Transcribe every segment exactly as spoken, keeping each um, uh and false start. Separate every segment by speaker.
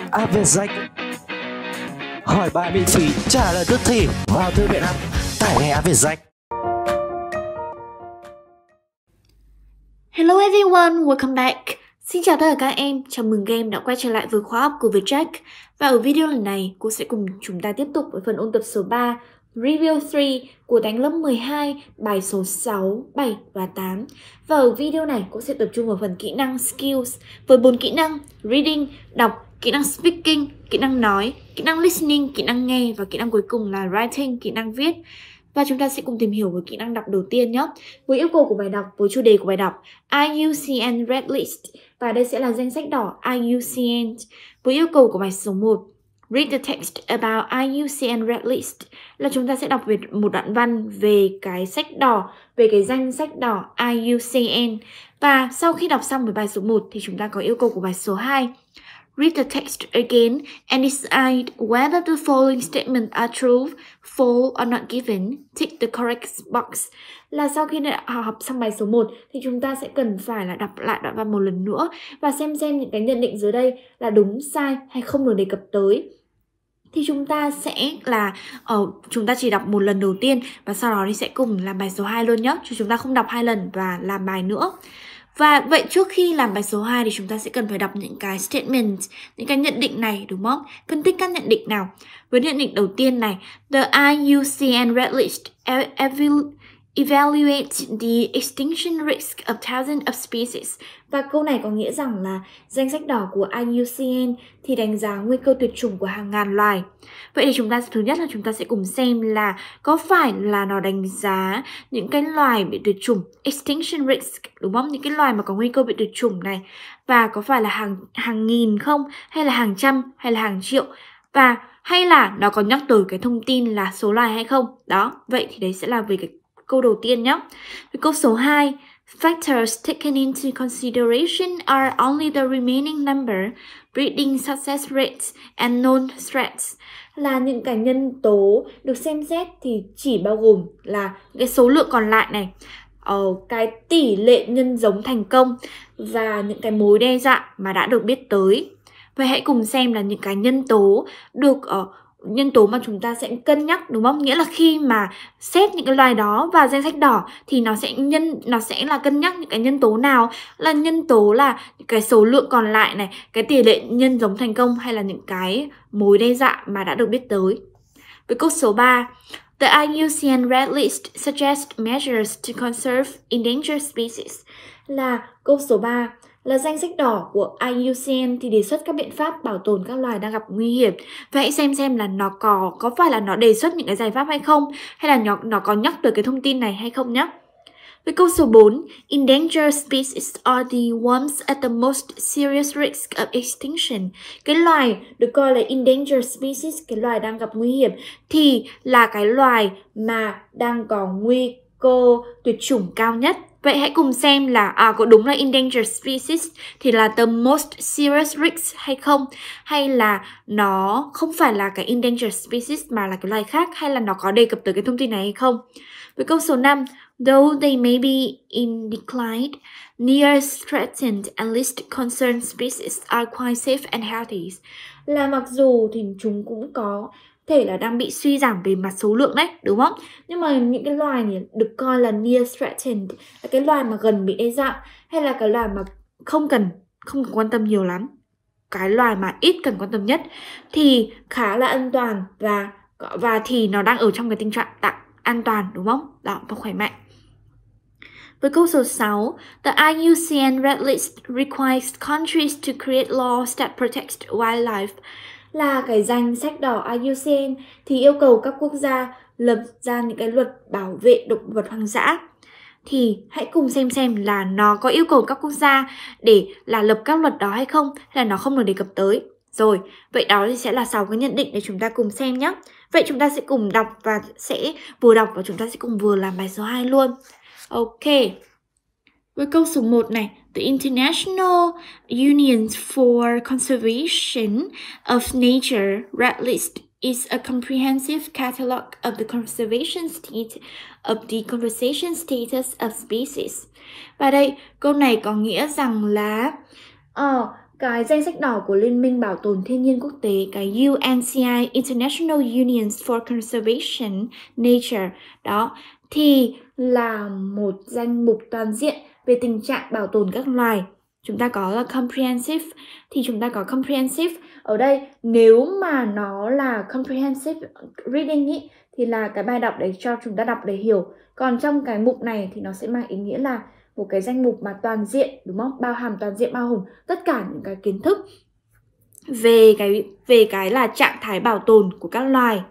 Speaker 1: app Vietjet. Hỏi bài miễn phí, trả lời tức thì. Vào thư viện app, tải ngay app Vietjet.
Speaker 2: Hello everyone, welcome back. Xin chào tất cả các em, chào mừng các em đã quay trở lại với khóa học của Vietjet. Và ở video lần này, cô sẽ cùng chúng ta tiếp tục với phần ôn tập số ba, Review ba của toán lớp mười hai, bài số sáu, bảy và tám. Và ở video này, cô sẽ tập trung vào phần kỹ năng Skills với bốn kỹ năng Reading, đọc, kỹ năng Speaking, kỹ năng nói, kỹ năng Listening, kỹ năng nghe và kỹ năng cuối cùng là Writing, kỹ năng viết. Và chúng ta sẽ cùng tìm hiểu với kỹ năng đọc đầu tiên nhé. Với yêu cầu của bài đọc, với chủ đề của bài đọc I U C N Red List. Và đây sẽ là danh sách đỏ I U C N. Với yêu cầu của bài số một, Read the text about I U C N Red List, là chúng ta sẽ đọc về một đoạn văn về cái sách đỏ, về cái danh sách đỏ I U C N. Và sau khi đọc xong với bài số một thì chúng ta có yêu cầu của bài số hai, Read the text again and decide whether the following statements are true, false or not given. Tick the correct box. Là sau khi đã học xong bài số một thì chúng ta sẽ cần phải là đọc lại đoạn văn một lần nữa và xem xem những cái nhận định dưới đây là đúng, sai hay không được đề cập tới. Thì chúng ta sẽ là ở chúng ta chỉ đọc một lần đầu tiên và sau đó thì sẽ cùng làm bài số hai luôn nhé. Chứ chúng ta không đọc hai lần và làm bài nữa. Và vậy trước khi làm bài số hai thì chúng ta sẽ cần phải đọc những cái statement, những cái nhận định này đúng không? Phân tích các nhận định nào. Với nhận định đầu tiên này, the I U C N Red List evaluates the extinction risk of thousands of species. Và câu này có nghĩa rằng là danh sách đỏ của I U C N thì đánh giá nguy cơ tuyệt chủng của hàng ngàn loài. Vậy thì chúng ta thứ nhất là chúng ta sẽ cùng xem là có phải là nó đánh giá những cái loài bị tuyệt chủng, extinction risk, đúng không? Những cái loài mà có nguy cơ bị tuyệt chủng này. Và có phải là hàng hàng nghìn không? Hay là hàng trăm? Hay là hàng triệu? Và hay là nó có nhắc tới cái thông tin là số loài hay không? Đó, vậy thì đấy sẽ là về cái câu đầu tiên nhé. Với câu số hai, factors taken into consideration are only the remaining number, breeding success rates and known threats. Là những cái nhân tố được xem xét thì chỉ bao gồm là cái số lượng còn lại này, ờ, cái tỷ lệ nhân giống thành công và những cái mối đe dọa mà đã được biết tới. Vậy hãy cùng xem là những cái nhân tố được uh, nhân tố mà chúng ta sẽ cân nhắc, đúng không? Nghĩa là khi mà xét những cái loài đó vào danh sách đỏ thì nó sẽ nhân nó sẽ là cân nhắc những cái nhân tố nào, là nhân tố là cái số lượng còn lại này, cái tỷ lệ nhân giống thành công hay là những cái mối đe dọa mà đã được biết tới. Với câu số ba, the I U C N Red List suggests measures to conserve endangered species. Là câu số ba, là danh sách đỏ của I U C N thì đề xuất các biện pháp bảo tồn các loài đang gặp nguy hiểm. Và hãy xem xem là nó có có phải là nó đề xuất những cái giải pháp hay không, hay là nó, nó có nhắc tới cái thông tin này hay không nhé. Với câu số bốn, endangered species are the ones at the most serious risk of extinction. Cái loài được coi là endangered species, cái loài đang gặp nguy hiểm, thì là cái loài mà đang có nguy cơ tuyệt chủng cao nhất. Vậy hãy cùng xem là à, có đúng là endangered species thì là the most serious risk hay không? Hay là nó không phải là cái endangered species mà là cái loài khác, hay là nó có đề cập tới cái thông tin này hay không? Với câu số năm, though they may be in decline, near threatened and least concerned species are quite safe and healthy. Là mặc dù thì chúng cũng có thể là đang bị suy giảm về mặt số lượng đấy, đúng không? Nhưng mà những cái loài này được coi là near threatened, là cái loài mà gần bị đe dọa, hay là cái loài mà không cần không cần quan tâm nhiều lắm, cái loài mà ít cần quan tâm nhất thì khá là an toàn và và thì nó đang ở trong cái tình trạng tạm an toàn, đúng không? Đó, và khỏe mạnh. Với câu số sáu, the I U C N Red List requires countries to create laws that protect wildlife. Là cái danh sách đỏ I U C N thì yêu cầu các quốc gia lập ra những cái luật bảo vệ động vật hoang dã. Thì hãy cùng xem xem là nó có yêu cầu các quốc gia để là lập các luật đó hay không, hay là nó không được đề cập tới. Rồi, vậy đó thì sẽ là sáu cái nhận định để chúng ta cùng xem nhé. Vậy chúng ta sẽ cùng đọc và sẽ vừa đọc và chúng ta sẽ cùng vừa làm bài số hai luôn. Ok. Với câu số một này, the International Union for Conservation of Nature Red List is a comprehensive catalog of the conservation state of the conservation status of species. Và đây, câu này có nghĩa rằng là uh, cái danh sách đỏ của Liên minh Bảo tồn Thiên nhiên Quốc tế, cái U N C I, International Unions for Conservation Nature, đó, thì là một danh mục toàn diện về tình trạng bảo tồn các loài. Chúng ta có là comprehensive, thì chúng ta có comprehensive. Ở đây nếu mà nó là comprehensive reading ý, thì là cái bài đọc để cho chúng ta đọc để hiểu. Còn trong cái mục này thì nó sẽ mang ý nghĩa là một cái danh mục mà toàn diện, đúng không? Bao hàm toàn diện, bao hàm tất cả những cái kiến thức về cái về cái là trạng thái bảo tồn của các loài.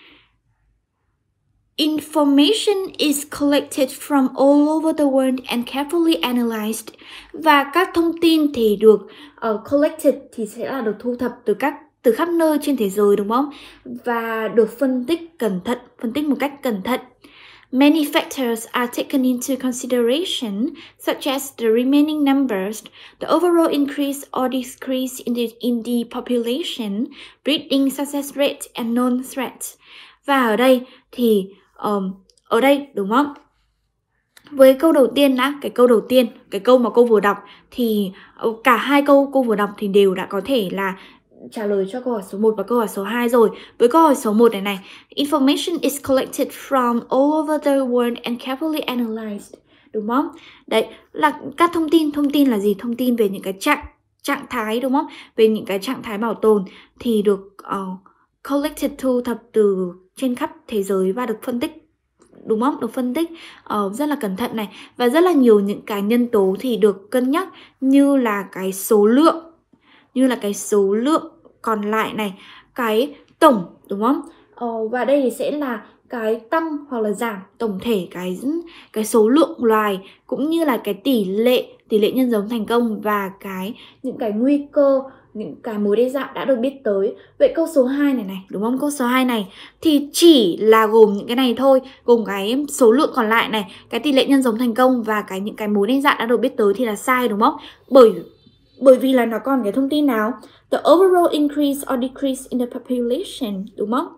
Speaker 2: Information is collected from all over the world and carefully analyzed. Và các thông tin thì được uh, collected thì sẽ là được thu thập từ các từ khắp nơi trên thế giới, đúng không? Và được phân tích cẩn thận, phân tích một cách cẩn thận. Many factors are taken into consideration, such as the remaining numbers, the overall increase or decrease in the, in the population, breeding success rate, and known threats. Và ở đây thì um, ở đây đúng không? Với câu đầu tiên đã, cái câu đầu tiên, cái câu mà cô vừa đọc thì cả hai câu cô vừa đọc thì đều đã có thể là trả lời cho câu hỏi số một và câu hỏi số hai rồi. Với câu hỏi số một này này, information is collected from all over the world and carefully analyzed, đúng không? Đấy là các thông tin, thông tin là gì? Thông tin về những cái trạng trạng thái, đúng không? Về những cái trạng thái bảo tồn thì được uh, collected, thu thập từ trên khắp thế giới và được phân tích, đúng không? Được phân tích uh, rất là cẩn thận này. Và rất là nhiều những cái nhân tố thì được cân nhắc như là cái số lượng, như là cái số lượng còn lại này, cái tổng, đúng không? Ờ, và đây thì sẽ là cái tăng hoặc là giảm tổng thể cái cái số lượng loài, cũng như là cái tỷ lệ tỷ lệ nhân giống thành công và cái những cái nguy cơ, những cái mối đe dọa đã được biết tới. Vậy câu số hai này này, đúng không? Câu số hai này thì chỉ là gồm những cái này thôi, gồm cái số lượng còn lại này, cái tỷ lệ nhân giống thành công và cái những cái mối đe dọa đã được biết tới thì là sai, đúng không? Bởi Bởi vì là nó còn cái thông tin nào? The overall increase or decrease in the population, đúng không?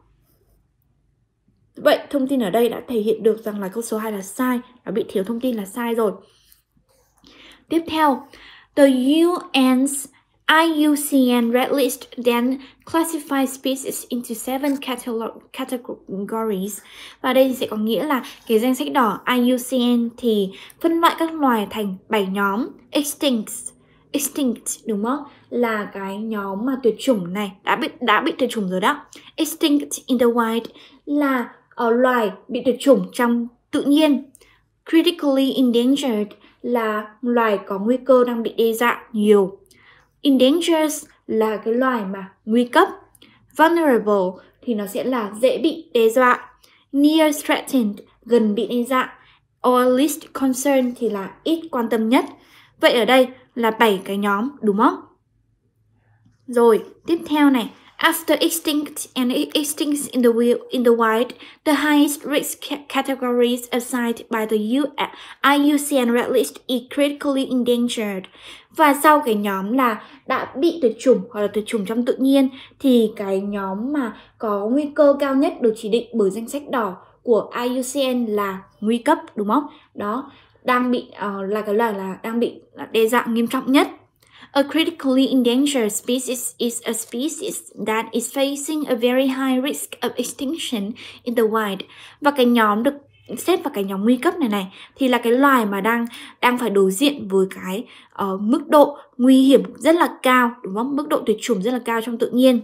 Speaker 2: Vậy thông tin ở đây đã thể hiện được rằng là câu số hai là sai, đã bị thiếu thông tin là sai rồi. Tiếp theo, the U N's I U C N Red List then classifies species into seven categories. Và đây sẽ có nghĩa là cái danh sách đỏ I U C N thì phân loại các loài thành bảy nhóm. Extinct, extinct đúng không? Là cái nhóm mà tuyệt chủng này, đã bị đã bị tuyệt chủng rồi đó. Extinct in the wild là ở loài bị tuyệt chủng trong tự nhiên. Critically endangered là loài có nguy cơ đang bị đe dọa nhiều. Endangered là cái loài mà nguy cấp. Vulnerable thì nó sẽ là dễ bị đe dọa. Near threatened, gần bị đe dọa. Or least concerned thì là ít quan tâm nhất. Vậy ở đây là bảy cái nhóm, đúng không? Rồi, tiếp theo này. After extinct and extinct in the in the wild, the highest risk categories assigned by the I U C N Red List is critically endangered. Và sau cái nhóm là đã bị tuyệt chủng hoặc là tuyệt chủng trong tự nhiên thì cái nhóm mà có nguy cơ cao nhất được chỉ định bởi danh sách đỏ của I U C N là nguy cấp, đúng không? Đó, đang bị uh, là cái loài là đang bị đe dọa nghiêm trọng nhất. A critically endangered species is a species that is facing a very high risk of extinction in the wild. Và cái nhóm được xếp vào cái nhóm nguy cấp này này thì là cái loài mà đang đang phải đối diện với cái uh, mức độ nguy hiểm rất là cao, đúng không? Mức độ tuyệt chủng rất là cao trong tự nhiên.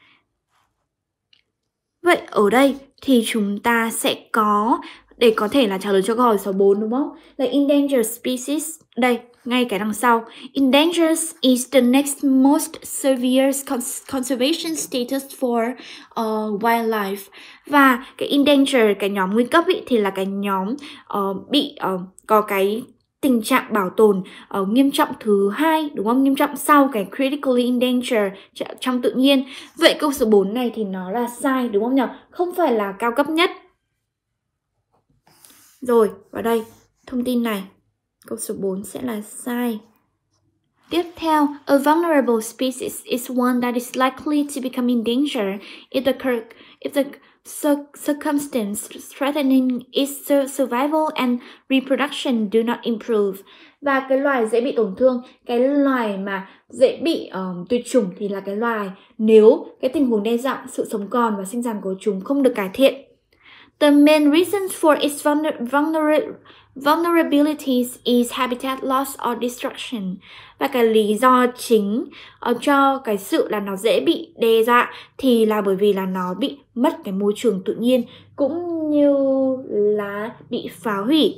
Speaker 2: Vậy ở đây thì chúng ta sẽ có để có thể là trả lời cho câu hỏi số bốn, đúng không? Là endangered species. Đây, ngay cái đằng sau. Endangered is the next most severe conservation status for uh, wildlife. Và cái endangered, cái nhóm nguy cấp ý, thì là cái nhóm uh, bị uh, có cái tình trạng bảo tồn uh, nghiêm trọng thứ hai, đúng không? Nghiêm trọng sau cái critically endangered trong tự nhiên. Vậy câu số bốn này thì nó là sai, đúng không nhỉ? Không phải là cao cấp nhất. Rồi, vào đây, thông tin này, câu số bốn sẽ là sai. Tiếp theo, a vulnerable species is one that is likely to become endangered if the, if the circumstance threatening its survival and reproduction do not improve. Và cái loài dễ bị tổn thương, cái loài mà dễ bị uh, tuyệt chủng thì là cái loài nếu cái tình huống đe dọa sự sống còn và sinh sản của chúng không được cải thiện. The main reasons for its vulner vulnerabilities is habitat loss or destruction. Và cái lý do chính uh, cho cái sự là nó dễ bị đe dọa thì là bởi vì là nó bị mất cái môi trường tự nhiên cũng như là bị phá hủy.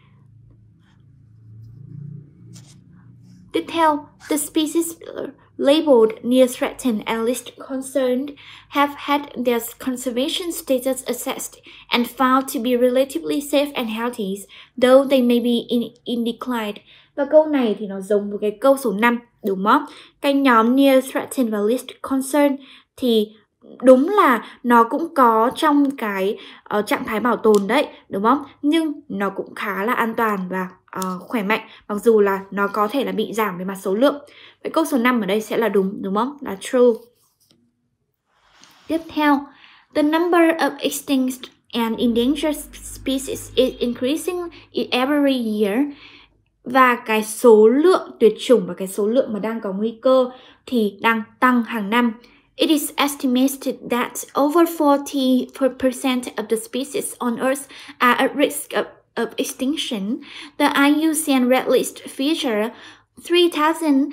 Speaker 2: Tiếp theo, the species labeled near threatened and least concerned have had their conservation status assessed and found to be relatively safe and healthy, though they may be in, in decline. Và câu này thì nó giống với cái câu số năm, đúng không? Cái nhóm near threatened và least concerned thì đúng là nó cũng có trong cái uh, trạng thái bảo tồn đấy, đúng không? Nhưng nó cũng khá là an toàn và uh, khỏe mạnh, mặc dù là nó có thể là bị giảm về mặt số lượng. Vậy câu số năm ở đây sẽ là đúng, đúng không? Là true. Tiếp theo, the number of extinct and endangered species is increasing every year. Và cái số lượng tuyệt chủng và cái số lượng mà đang có nguy cơ thì đang tăng hàng năm. It is estimated that over forty percent of the species on Earth are at risk of, of extinction. The I U C N Red List feature three thousand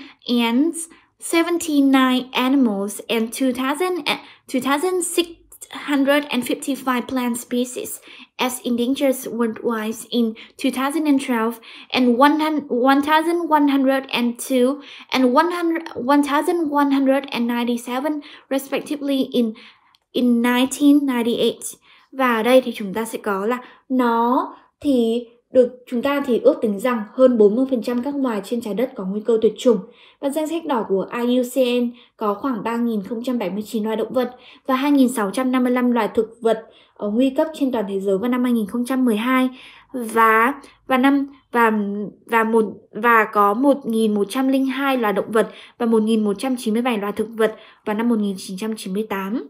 Speaker 2: seventy-nine animals and two thousand six hundred fifty-five plant species as endangered worldwide in two thousand twelve and one thousand one hundred two and one thousand one hundred ninety-seven respectively in in nineteen ninety-eight. Và ở đây thì chúng ta sẽ có là nó thì được chúng ta thì ước tính rằng hơn bốn mươi phần trăm các loài trên trái đất có nguy cơ tuyệt chủng. Và danh sách đỏ của I U C N có khoảng ba nghìn không trăm bảy mươi chín loài động vật và hai nghìn sáu trăm năm mươi lăm loài thực vật ở nguy cấp trên toàn thế giới vào năm hai nghìn không trăm mười hai và và năm và và một và có một nghìn một trăm lẻ hai loài động vật và một nghìn một trăm chín mươi bảy loài thực vật vào năm một nghìn chín trăm chín mươi tám.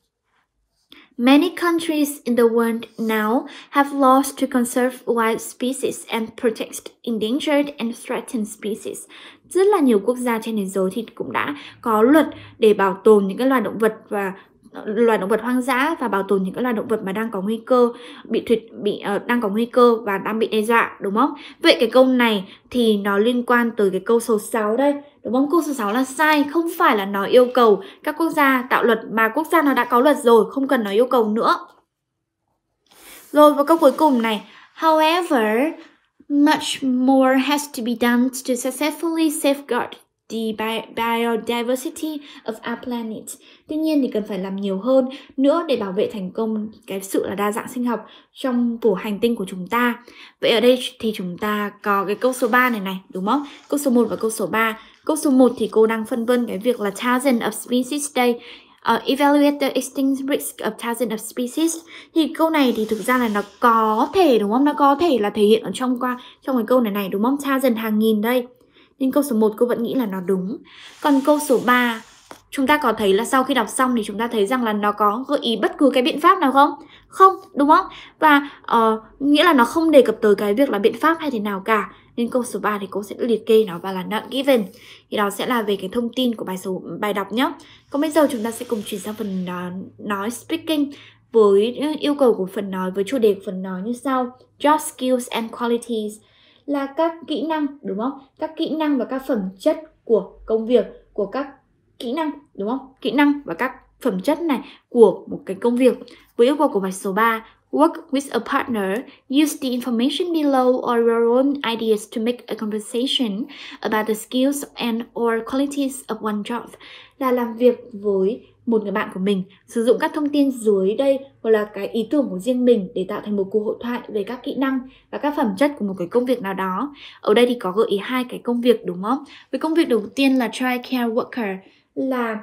Speaker 2: Many countries in the world now have laws to conserve wild species and protect endangered and threatened species. Rất là nhiều quốc gia trên thế giới thì cũng đã có luật để bảo tồn những cái loài động vật và loài động vật hoang dã và bảo tồn những cái loài động vật mà đang có nguy cơ bị tuyệt bị uh, đang có nguy cơ và đang bị đe dọa, đúng không? Vậy cái câu này thì nó liên quan tới cái câu số sáu đây, đúng không? Câu số sáu là sai, không phải là nó yêu cầu các quốc gia tạo luật mà quốc gia nó đã có luật rồi, không cần nó yêu cầu nữa. Rồi vào câu cuối cùng này, however, much more has to be done to successfully safeguard the biodiversity of our planet. Tuy nhiên thì cần phải làm nhiều hơn nữa để bảo vệ thành công cái sự là đa dạng sinh học trong của hành tinh của chúng ta. Vậy ở đây thì chúng ta có cái câu số ba này này, đúng không? Câu số một và câu số ba. Câu số một thì cô đang phân vân cái việc là thousand of species đây. Uh, evaluate the extinct risk of thousand of species. Thì câu này thì thực ra là nó có thể, đúng không? Nó có thể là thể hiện ở trong qua trong cái câu này này, đúng không? Thousand hàng nghìn đây. Nhưng câu số một cô vẫn nghĩ là nó đúng. Còn câu số ba, chúng ta có thấy là sau khi đọc xong thì chúng ta thấy rằng là nó có gợi ý bất cứ cái biện pháp nào không? Không, đúng không? Và uh, nghĩa là nó không đề cập tới cái việc là biện pháp hay thế nào cả. Nên câu số ba thì cô sẽ liệt kê nó và là not given. Thì đó sẽ là về cái thông tin của bài số bài đọc nhé. Còn bây giờ chúng ta sẽ cùng chuyển sang phần uh, nói speaking với yêu cầu của phần nói với chủ đề của phần nói như sau. Job skills and qualities là các kỹ năng, đúng không? Các kỹ năng và các phẩm chất của công việc, của các kỹ năng, đúng không? Kỹ năng và các phẩm chất này của một cái công việc. Với yêu cầu của bài số ba, work with a partner, use the information below or your own ideas to make a conversation about the skills and or qualities of one job. Là làm việc với một người bạn của mình, sử dụng các thông tin dưới đây hoặc là cái ý tưởng của riêng mình để tạo thành một cuộc hội thoại về các kỹ năng và các phẩm chất của một cái công việc nào đó. Ở đây thì có gợi ý hai cái công việc, đúng không? Với công việc đầu tiên là child care worker là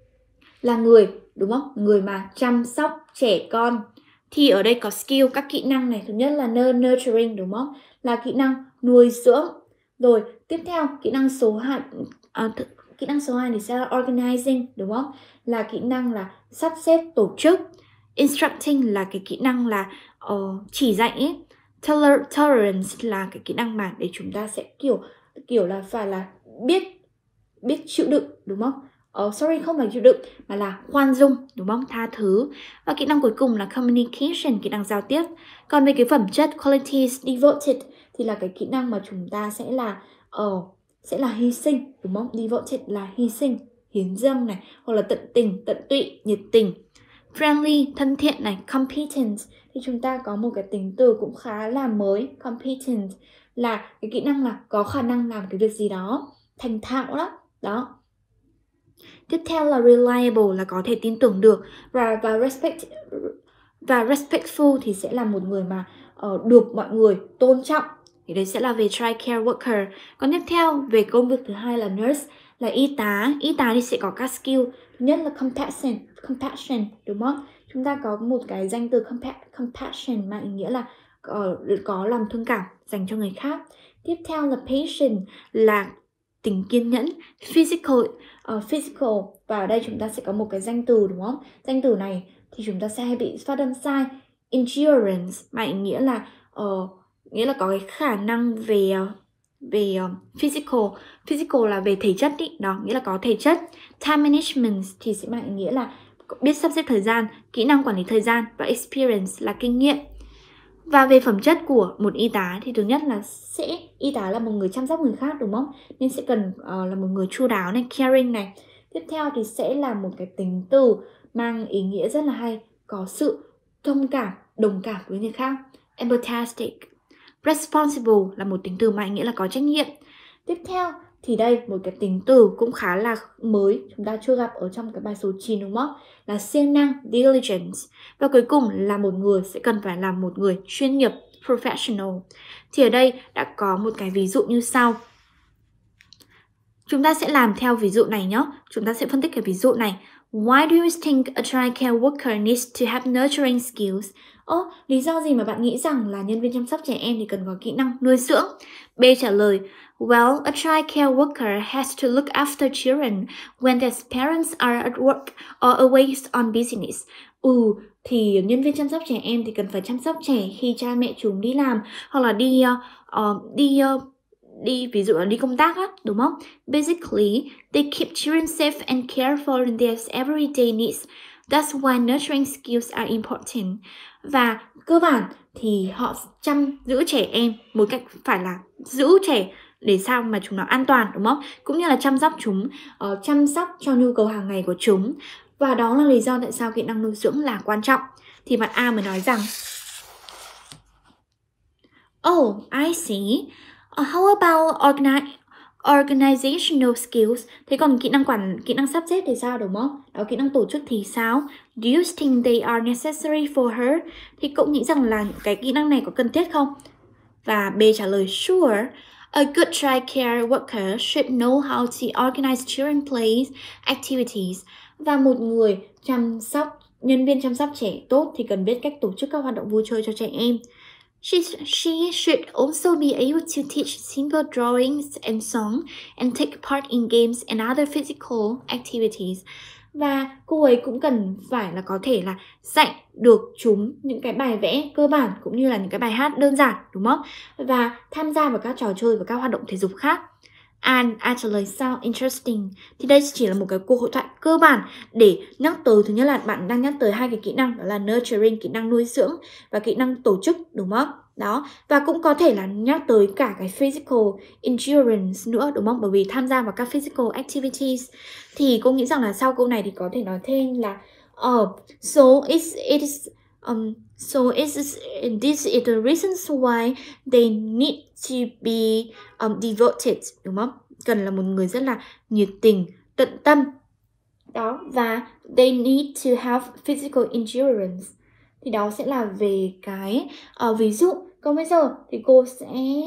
Speaker 2: là người, đúng không? Người mà chăm sóc trẻ con. Thì ở đây có skill, các kỹ năng này. Thứ nhất là nurturing, đúng không? Là kỹ năng nuôi dưỡng. Rồi tiếp theo kỹ năng số hai, à, kỹ năng số hai thì sẽ là organizing, đúng không? Là kỹ năng là sắp xếp tổ chức. Instructing là cái kỹ năng là uh, chỉ dạy ấy. Toler tolerance là cái kỹ năng mà để chúng ta sẽ kiểu kiểu là phải là biết biết chịu đựng, đúng không? Oh, sorry, không phải chịu đựng mà là khoan dung, đúng không? Tha thứ. Và kỹ năng cuối cùng là communication, kỹ năng giao tiếp. Còn về cái phẩm chất qualities devoted thì là cái kỹ năng mà chúng ta sẽ là uh, sẽ là hy sinh, đúng không? Devoted là hy sinh, hiến dâng này, hoặc là tận tình, tận tụy, nhiệt tình. Friendly, thân thiện này, competent thì chúng ta có một cái tính từ cũng khá là mới. Competent là cái kỹ năng là có khả năng làm cái việc gì đó, thành thạo đó. Đó. Tiếp theo là reliable là có thể tin tưởng được, và và respect và respectful thì sẽ là một người mà uh, được mọi người tôn trọng. Thì đấy sẽ là về tri-care worker. Còn tiếp theo về công việc thứ hai là nurse, là y tá. Y tá thì sẽ có các skill. Thứ nhất là compassion, compassion đúng không? Chúng ta có một cái danh từ compassion mà ý nghĩa là uh, có lòng thương cảm dành cho người khác. Tiếp theo là patient là tính kiên nhẫn. Physical, uh, physical và ở đây chúng ta sẽ có một cái danh từ, đúng không? Danh từ này thì chúng ta sẽ hay bị phát âm sai. Endurance mà ý nghĩa là uh, nghĩa là có cái khả năng về uh, về uh, physical. Physical là về thể chất ý, đó, nghĩa là có thể chất. Time management thì sẽ mang ý nghĩa là biết sắp xếp thời gian, kỹ năng quản lý thời gian, và experience là kinh nghiệm. Và về phẩm chất của một y tá thì thứ nhất là sẽ y tá là một người chăm sóc người khác, đúng không? Nên sẽ cần uh, là một người chu đáo này, caring này. Tiếp theo thì sẽ là một cái tính từ mang ý nghĩa rất là hay, có sự thông cảm, đồng cảm với người khác. Empathetic. Responsible là một tính từ mang ý nghĩa là có trách nhiệm. Tiếp theo thì đây một cái tính từ cũng khá là mới, chúng ta chưa gặp ở trong cái bài số chín, đúng không? Là siêng năng, diligence. Và cuối cùng là một người sẽ cần phải là một người chuyên nghiệp, professional. Thì ở đây đã có một cái ví dụ như sau. Chúng ta sẽ làm theo ví dụ này nhé. Chúng ta sẽ phân tích cái ví dụ này. Why do you think a tri-care worker needs to have nurturing skills? Ồ, oh, lý do gì mà bạn nghĩ rằng là nhân viên chăm sóc trẻ em thì cần có kỹ năng nuôi dưỡng? B trả lời, well, a tri-care worker has to look after children when their parents are at work or away on business. Ừ, thì nhân viên chăm sóc trẻ em thì cần phải chăm sóc trẻ khi cha mẹ chúng đi làm hoặc là đi uh, đi uh, đi ví dụ là đi công tác á, đúng không? Basically, they keep children safe and care for their everyday needs. That's why nurturing skills are important. Và cơ bản thì họ chăm giữ trẻ em một cách phải là giữ trẻ để sao mà chúng nó an toàn, đúng không? Cũng như là chăm sóc chúng, uh, chăm sóc cho nhu cầu hàng ngày của chúng. Và đó là lý do tại sao kỹ năng nuôi dưỡng là quan trọng. Thì bạn A mới nói rằng, oh, I see. Uh, how about organi organizational skills? Thế còn kỹ năng quản kỹ năng sắp xếp thì sao, đúng không? Đó, kỹ năng tổ chức thì sao? Do you think they are necessary for her? Thì cậu nghĩ rằng là cái kỹ năng này có cần thiết không? Và B trả lời sure. A good tri-care worker should know how to organize children plays activities. Và một người chăm sóc nhân viên chăm sóc trẻ tốt thì cần biết cách tổ chức các hoạt động vui chơi cho trẻ em. She, she should also be able to teach simple drawings and song and take part in games and other physical activities. Và cô ấy cũng cần phải là có thể là dạy được chúng những cái bài vẽ cơ bản cũng như là những cái bài hát đơn giản, đúng không? Và tham gia vào các trò chơi và các hoạt động thể dục khác. And actually sound interesting. Thì đây chỉ là một cái cuộc hội thoại cơ bản để nhắc tới, thứ nhất là bạn đang nhắc tới hai cái kỹ năng, đó là nurturing, kỹ năng nuôi dưỡng, và kỹ năng tổ chức, đúng không? Đó, và cũng có thể là nhắc tới cả cái physical endurance nữa, đúng không? Bởi vì tham gia vào các physical activities. Thì cô nghĩ rằng là sau câu này thì có thể nói thêm là oh, so it's, it's um, so is this is the reasons why they need to be um, devoted, đúng không? Cần là một người rất là nhiệt tình, tận tâm. Đó, và they need to have physical endurance. Thì đó sẽ là về cái uh, ví dụ. Còn bây giờ thì cô sẽ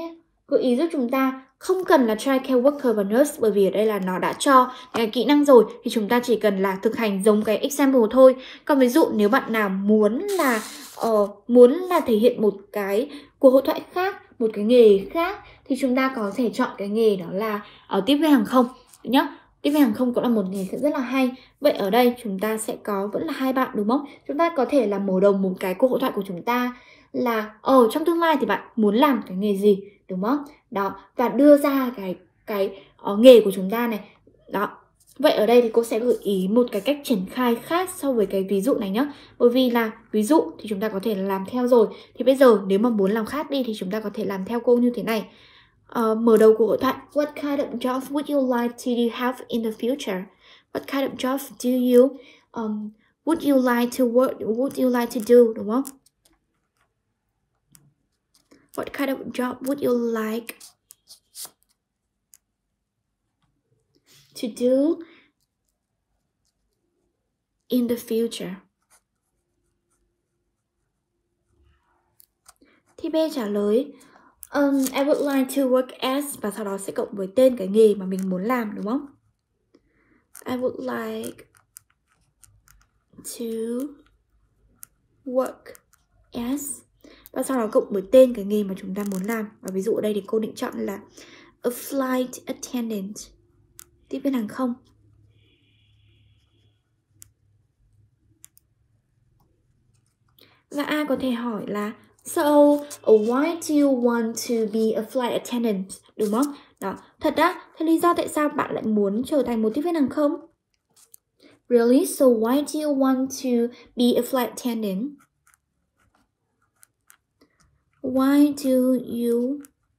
Speaker 2: gợi ý giúp chúng ta không cần là tri-care worker và nurse, bởi vì ở đây là nó đã cho cái kỹ năng rồi, thì chúng ta chỉ cần là thực hành giống cái example thôi. Còn ví dụ nếu bạn nào muốn là uh, muốn là thể hiện một cái cuộc hội thoại khác, một cái nghề khác, thì chúng ta có thể chọn cái nghề đó là ở tiếp viên hàng không nhé. Tiếp viên hàng không cũng là một nghề rất là hay. Vậy ở đây chúng ta sẽ có vẫn là hai bạn, đúng không? Chúng ta có thể là mở đầu một cái cuộc hội thoại của chúng ta là ồ trong tương lai thì bạn muốn làm cái nghề gì, đúng không? Đó, và đưa ra cái cái uh, nghề của chúng ta này. Đó. Vậy ở đây thì cô sẽ gợi ý một cái cách triển khai khác so với cái ví dụ này nhé. Bởi vì là ví dụ thì chúng ta có thể làm theo rồi. Thì bây giờ nếu mà muốn làm khác đi thì chúng ta có thể làm theo cô như thế này. Uh, mở đầu của hội thoại. What kind of jobs would you like to have in the future? What kind of jobs do you um, would you like to work? Would you like to do? Đúng không? What kind of job would you like to do in the future? Thì B trả lời um, I would like to work as, và sau đó sẽ cộng với tên cái nghề mà mình muốn làm, đúng không? I would like to work as, và sau đó cộng với tên cái nghề mà chúng ta muốn làm. Và ví dụ ở đây thì cô định chọn là a flight attendant, tiếp viên hàng không. Và A có thể hỏi là so, why do you want to be a flight attendant? Đúng không? Đó, thật á, thế lý do tại sao bạn lại muốn trở thành một tiếp viên hàng không? Really? So why do you want to be a flight attendant? Why do you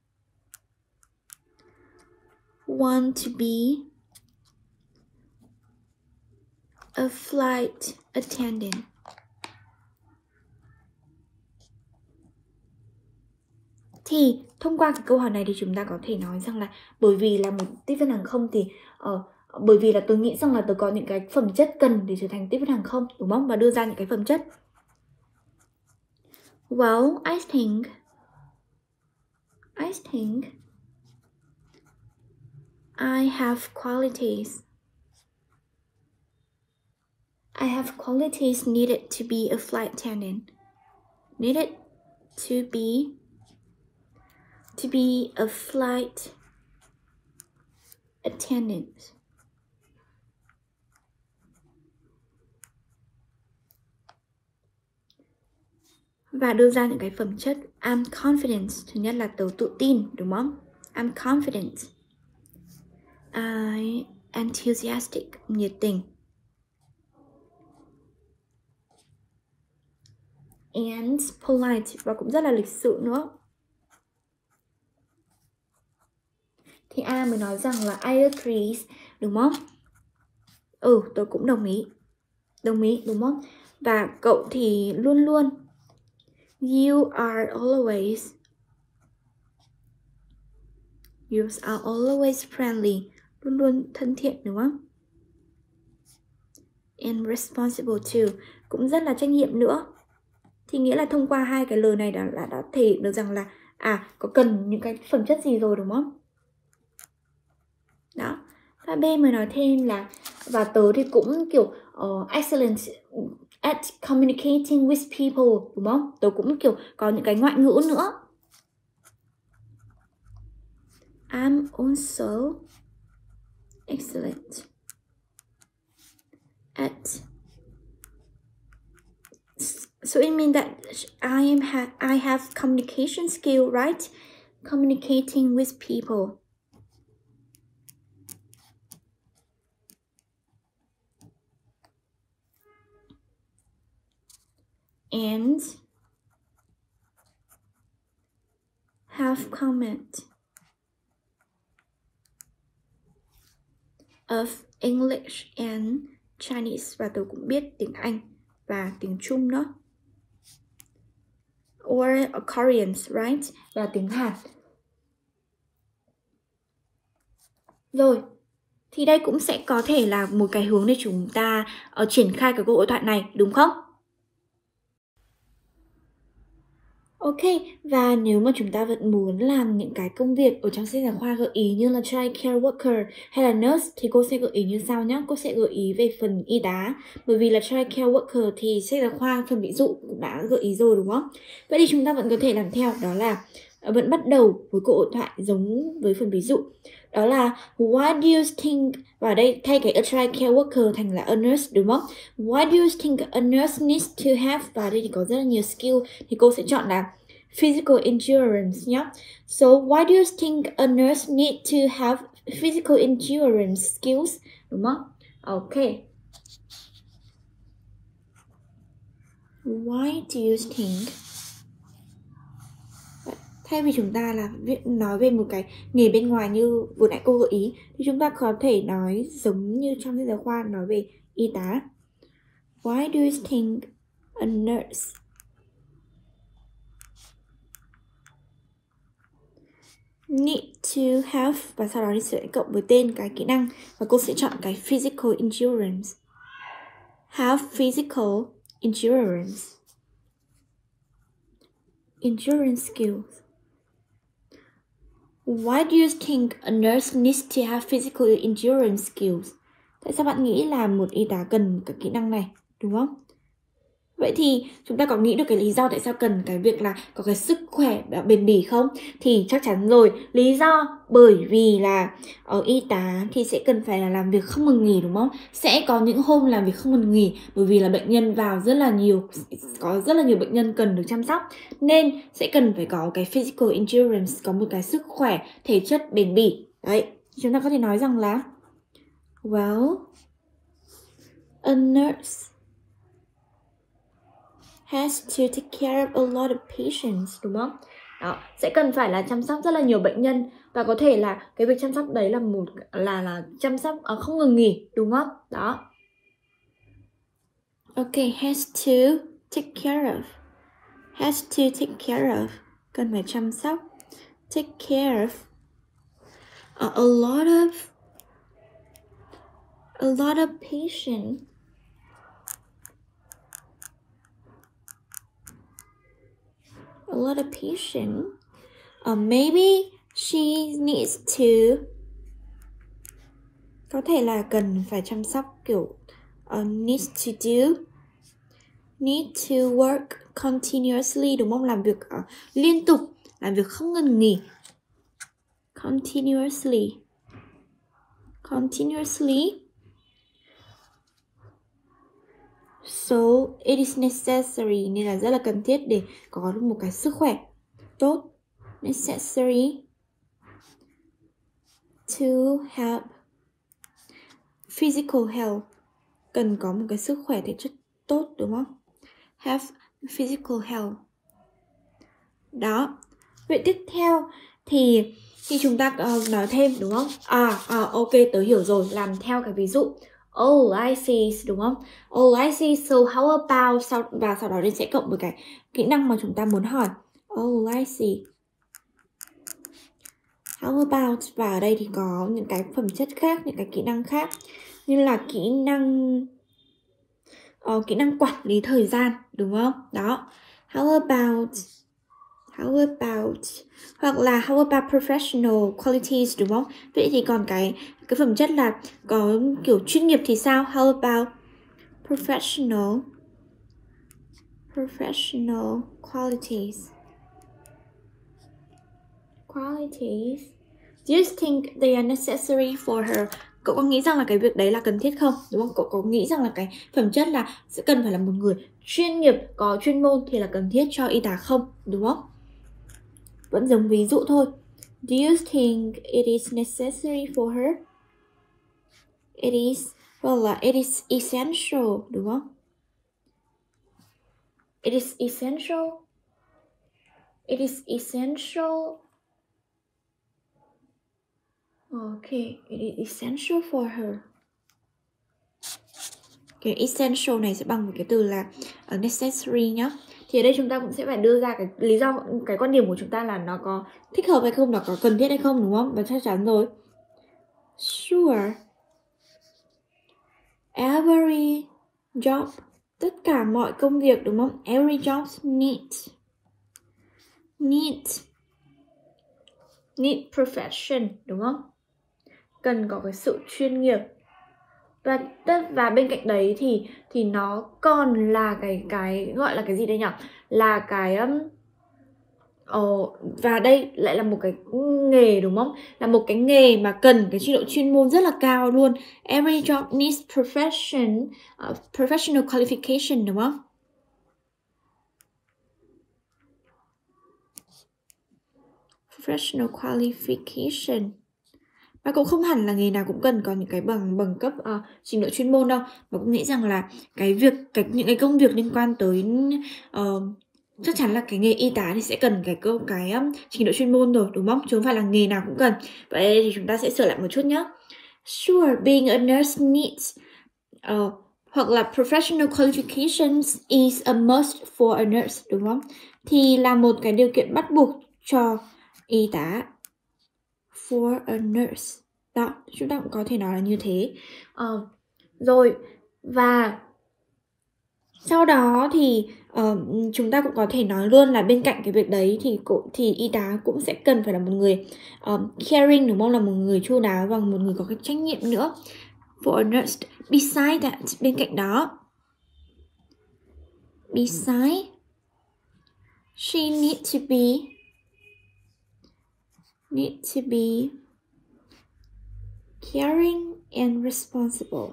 Speaker 2: want to be a flight attendant? Thì thông qua cái câu hỏi này thì chúng ta có thể nói rằng là bởi vì là một tiếp viên hàng không thì uh, bởi vì là tôi nghĩ rằng là tôi có những cái phẩm chất cần để trở thành tiếp viên hàng không, đúng không? Và đưa ra những cái phẩm chất. Well, I think I think I have qualities. I have qualities needed to be a flight attendant. Needed to be to be a flight attendant. Và đưa ra những cái phẩm chất. I'm confident. Thứ nhất là tớ tự tin, đúng không? I'm confident. I enthusiastic, nhiệt tình. And polite, và cũng rất là lịch sự nữa. Thì A mới nói rằng là I agree, đúng không? Ừ, tôi cũng đồng ý. Đồng ý, đúng không? Và cậu thì luôn luôn. You are always. You are always friendly. Luôn luôn thân thiện, đúng không? And responsible too. Cũng rất là trách nhiệm nữa. Thì nghĩa là thông qua hai cái lời này đã, đã, đã thể hiện được rằng là à, có cần những cái phẩm chất gì rồi, đúng không? Đó. Và B mới nói thêm là và tớ thì cũng kiểu uh, excellent at communicating with people, đúng không? Tớ cũng kiểu có những cái ngoại ngữ nữa. I'm also excellent at, so it means that I am ha I have communication skill, right? Communicating with people. And have comment of English and Chinese, và tôi cũng biết tiếng Anh và tiếng Trung nữa. Or Korean, right? Và tiếng Hàn. Rồi, thì đây cũng sẽ có thể là một cái hướng để chúng ta uh, triển khai cái cuộc hội thoại này, đúng không? Ok, và nếu mà chúng ta vẫn muốn làm những cái công việc ở trong sách giáo khoa gợi ý như là childcare worker hay là nurse thì cô sẽ gợi ý như sau nhé. Cô sẽ gợi ý về phần y tá. Bởi vì là childcare worker thì sách giáo khoa phần ví dụ cũng đã gợi ý rồi, đúng không? Vậy thì chúng ta vẫn có thể làm theo, đó là vẫn bắt đầu với cuộc hội thoại giống với phần ví dụ. Đó là why do you think, và ở đây thay cái a childcare worker thành là a nurse, đúng không? Why do you think a nurse needs to have, và ở đây thì có rất là nhiều skill, thì cô sẽ chọn là physical endurance nhé. So why do you think a nurse need to have physical endurance skills, đúng không? Ok. Why do you think? Thay vì chúng ta là nói về một cái nghề bên ngoài như vừa nãy cô gợi ý, thì chúng ta có thể nói giống như trong sách giáo khoa nói về y tá. Why do you think a nurse need to have, và sau đó thì sẽ cộng với tên cái kỹ năng, và cô sẽ chọn cái physical endurance. Have physical endurance. Endurance skills. Why do you think a nurse needs to have physical endurance skills? Tại sao bạn nghĩ là một y tá cần cái kỹ năng này, đúng không? Vậy thì chúng ta có nghĩ được cái lý do tại sao cần cái việc là có cái sức khỏe bền bỉ không? Thì chắc chắn rồi, lý do bởi vì là ở y tá thì sẽ cần phải là làm việc không ngừng nghỉ, đúng không? Sẽ có những hôm làm việc không ngừng nghỉ bởi vì là bệnh nhân vào rất là nhiều, có rất là nhiều bệnh nhân cần được chăm sóc, nên sẽ cần phải có cái physical endurance, có một cái sức khỏe thể chất bền bỉ. Đấy, chúng ta có thể nói rằng là well, a nurse has to take care of a lot of patients, đúng không? Đó, sẽ cần phải là chăm sóc rất là nhiều bệnh nhân, và có thể là cái việc chăm sóc đấy là một là là chăm sóc uh, không ngừng nghỉ, đúng không? Đó. Ok, has to take care of. Has to take care of. Cần phải chăm sóc. Take care of uh, a lot of a lot of patients. A lot of patience. Uh, maybe she needs to, có thể là cần phải chăm sóc kiểu uh, needs to do, need to work continuously, đúng không? Làm việc uh, liên tục, làm việc không ngừng nghỉ. Continuously. Continuously. So it is necessary, nên là rất là cần thiết để có được một cái sức khỏe tốt. Necessary to have physical health, cần có một cái sức khỏe thể chất tốt, đúng không? Have physical health. Đó. Vậy tiếp theo thì khi chúng ta uh, nói thêm, đúng không? À, à ok, tớ hiểu rồi, làm theo cái ví dụ. Oh, I see, đúng không? Oh, I see, so how about, sau, và sau đó thì sẽ cộng với cái kỹ năng mà chúng ta muốn hỏi. Oh, I see. How about, và ở đây thì có những cái phẩm chất khác, những cái kỹ năng khác, như là kỹ năng uh, kỹ năng quản lý thời gian, đúng không? Đó. How about, how about, hoặc là how about professional qualities, đúng không? Vậy thì còn cái cái phẩm chất là có kiểu chuyên nghiệp thì sao? How about professional professional qualities. Qualities. Do you think they are necessary for her? Cậu có nghĩ rằng là cái việc đấy là cần thiết không? Đúng không? Cậu có nghĩ rằng là cái phẩm chất là sẽ cần phải là một người chuyên nghiệp, có chuyên môn thì là cần thiết cho y tá không? Đúng không? Vẫn giống ví dụ thôi. Do you think it is necessary for her? It is, well, it is essential, đúng không? It is essential. It is essential. Okay, it is essential for her. Cái essential này sẽ bằng một cái từ là uh, necessary nhá. Thì ở đây chúng ta cũng sẽ phải đưa ra cái lý do, cái quan điểm của chúng ta là nó có thích hợp hay không, nó có cần thiết hay không, đúng không? Và chắc chắn rồi. Sure. Every job, tất cả mọi công việc, đúng không? Every job need need need profession, đúng không? Cần có cái sự chuyên nghiệp. Và và bên cạnh đấy thì thì nó còn là cái cái gọi là cái gì đây nhỉ? Là cái um, Ồ, và đây lại là một cái nghề đúng không? Là một cái nghề mà cần cái trình độ chuyên môn rất là cao luôn. Every job needs profession, uh, professional qualification đúng không? Professional qualification. Và cũng không hẳn là nghề nào cũng cần có những cái bằng bằng cấp uh, trình độ chuyên môn đâu. Và cũng nghĩ rằng là cái việc cái những cái công việc liên quan tới uh, chắc chắn là cái nghề y tá thì sẽ cần cái câu cái um, trình độ chuyên môn rồi đúng không? Chứ không phải là nghề nào cũng cần. Vậy thì chúng ta sẽ sửa lại một chút nhé. Sure, being a nurse needs uh, hoặc là professional qualifications is a must for a nurse đúng không? Thì là một cái điều kiện bắt buộc cho y tá. For a nurse. Đó, chúng ta cũng có thể nói là như thế. Uh, rồi, và sau đó thì uh, chúng ta cũng có thể nói luôn là bên cạnh cái việc đấy thì cũng thì y tá cũng sẽ cần phải là một người um, caring đúng không? Là một người chu đáo và một người có cái trách nhiệm nữa. For a nurse. Beside that, bên cạnh đó. Beside, she needs to be need to be caring and responsible.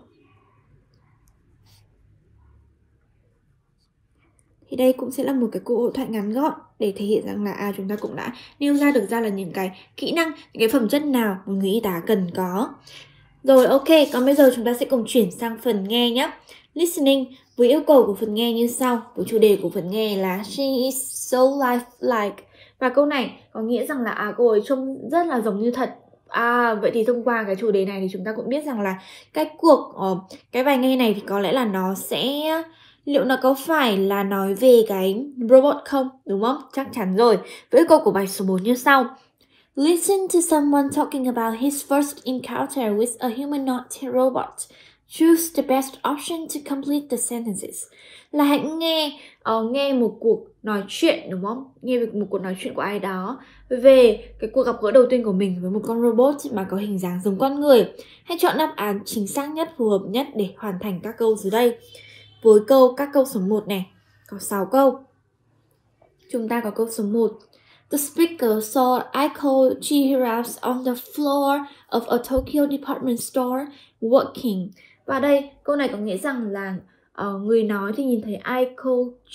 Speaker 2: Thì đây cũng sẽ là một cái cuộc hội thoại ngắn gọn để thể hiện rằng là à chúng ta cũng đã nêu ra được ra là những cái kỹ năng, những cái phẩm chất nào một người y tá cần có. Rồi ok, còn bây giờ chúng ta sẽ cùng chuyển sang phần nghe nhé. Listening với yêu cầu của phần nghe như sau. Với chủ đề của phần nghe là She is so lifelike. Và câu này có nghĩa rằng là à cô ấy trông rất là giống như thật. À vậy thì thông qua cái chủ đề này thì chúng ta cũng biết rằng là cái cuộc uh, cái bài nghe này thì có lẽ là nó sẽ liệu nó có phải là nói về cái robot không? Đúng không? Chắc chắn rồi. Với câu của bài số bốn như sau. Listen to someone talking about his first encounter with a humanoid robot. Choose the best option to complete the sentences. Là hãy nghe uh, nghe một cuộc nói chuyện đúng không? Nghe về một cuộc nói chuyện của ai đó về cái cuộc gặp gỡ đầu tiên của mình với một con robot mà có hình dáng giống con người. Hãy chọn đáp án chính xác nhất, phù hợp nhất để hoàn thành các câu dưới đây. Với câu các câu số một này, có sáu câu. Chúng ta có câu số một. The speaker saw Aiko Chihira's on the floor of a Tokyo department store working. Và đây, câu này có nghĩa rằng là uh, người nói thì nhìn thấy Aiko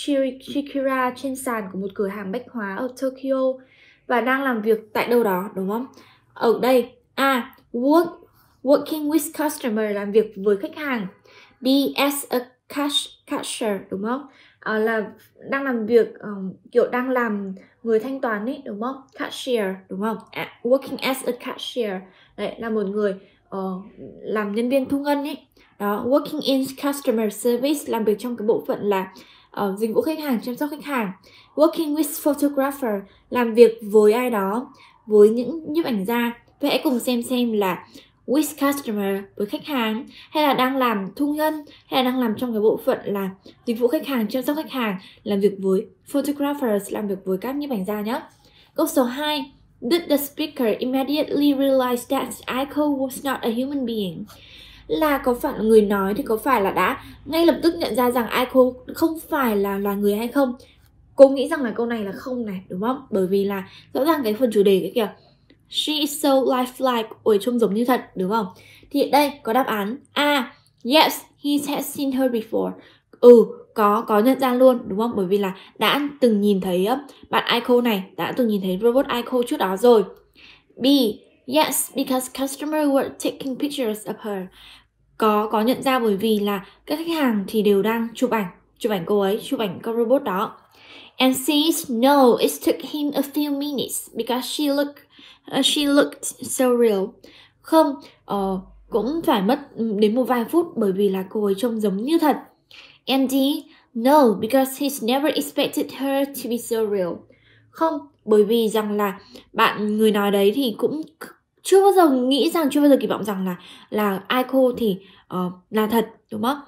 Speaker 2: Chihira trên sàn của một cửa hàng bách hóa ở Tokyo và đang làm việc tại đâu đó, đúng không? Ở đây, A. Work, working with customer, làm việc với khách hàng. B. As a cash, cashier, đúng không? Uh, là đang làm việc, um, kiểu đang làm người thanh toán ấy, đúng không? Cashier, đúng không? À, working as a cashier. Đấy, là một người uh, làm nhân viên thu ngân ấy. Đó, working in customer service, làm việc trong cái bộ phận là uh, dịch vụ khách hàng, chăm sóc khách hàng. Working with photographer, làm việc với ai đó, với những nhiếp ảnh gia. Vậy hãy cùng xem xem là with customer, với khách hàng, hay là đang làm thu ngân, hay là đang làm trong cái bộ phận là dịch vụ khách hàng, chăm sóc khách hàng, làm việc với photographers, làm việc với các nhiếp ảnh gia nhé. Câu số hai. Did the speaker immediately realize that Aiko was not a human being? Là có phải là người nói thì có phải là đã ngay lập tức nhận ra rằng Aiko không phải là loài người hay không? Cô nghĩ rằng là câu này là không này, đúng không? Bởi vì là rõ ràng cái phần chủ đề cái kìa, she is so lifelike, ôi trông giống như thật, đúng không? Thì đây có đáp án A. Yes, he has seen her before. Ừ, có, có nhận ra luôn, đúng không? Bởi vì là đã từng nhìn thấy bạn Aiko này, đã từng nhìn thấy robot Aiko trước đó rồi. B. Yes, because customers were taking pictures of her. Có, có nhận ra bởi vì là các khách hàng thì đều đang chụp ảnh, chụp ảnh cô ấy, chụp ảnh con robot đó. And C is no, it took him a few minutes because she looked Uh, she looked so real. Không, uh, cũng phải mất đến một vài phút bởi vì là cô ấy trông giống như thật. And D, no, because he's never expected her to be so real. Không, bởi vì rằng là bạn người nói đấy thì cũng chưa bao giờ nghĩ rằng, chưa bao giờ kỳ vọng rằng là là Aiko thì uh, là thật, đúng không?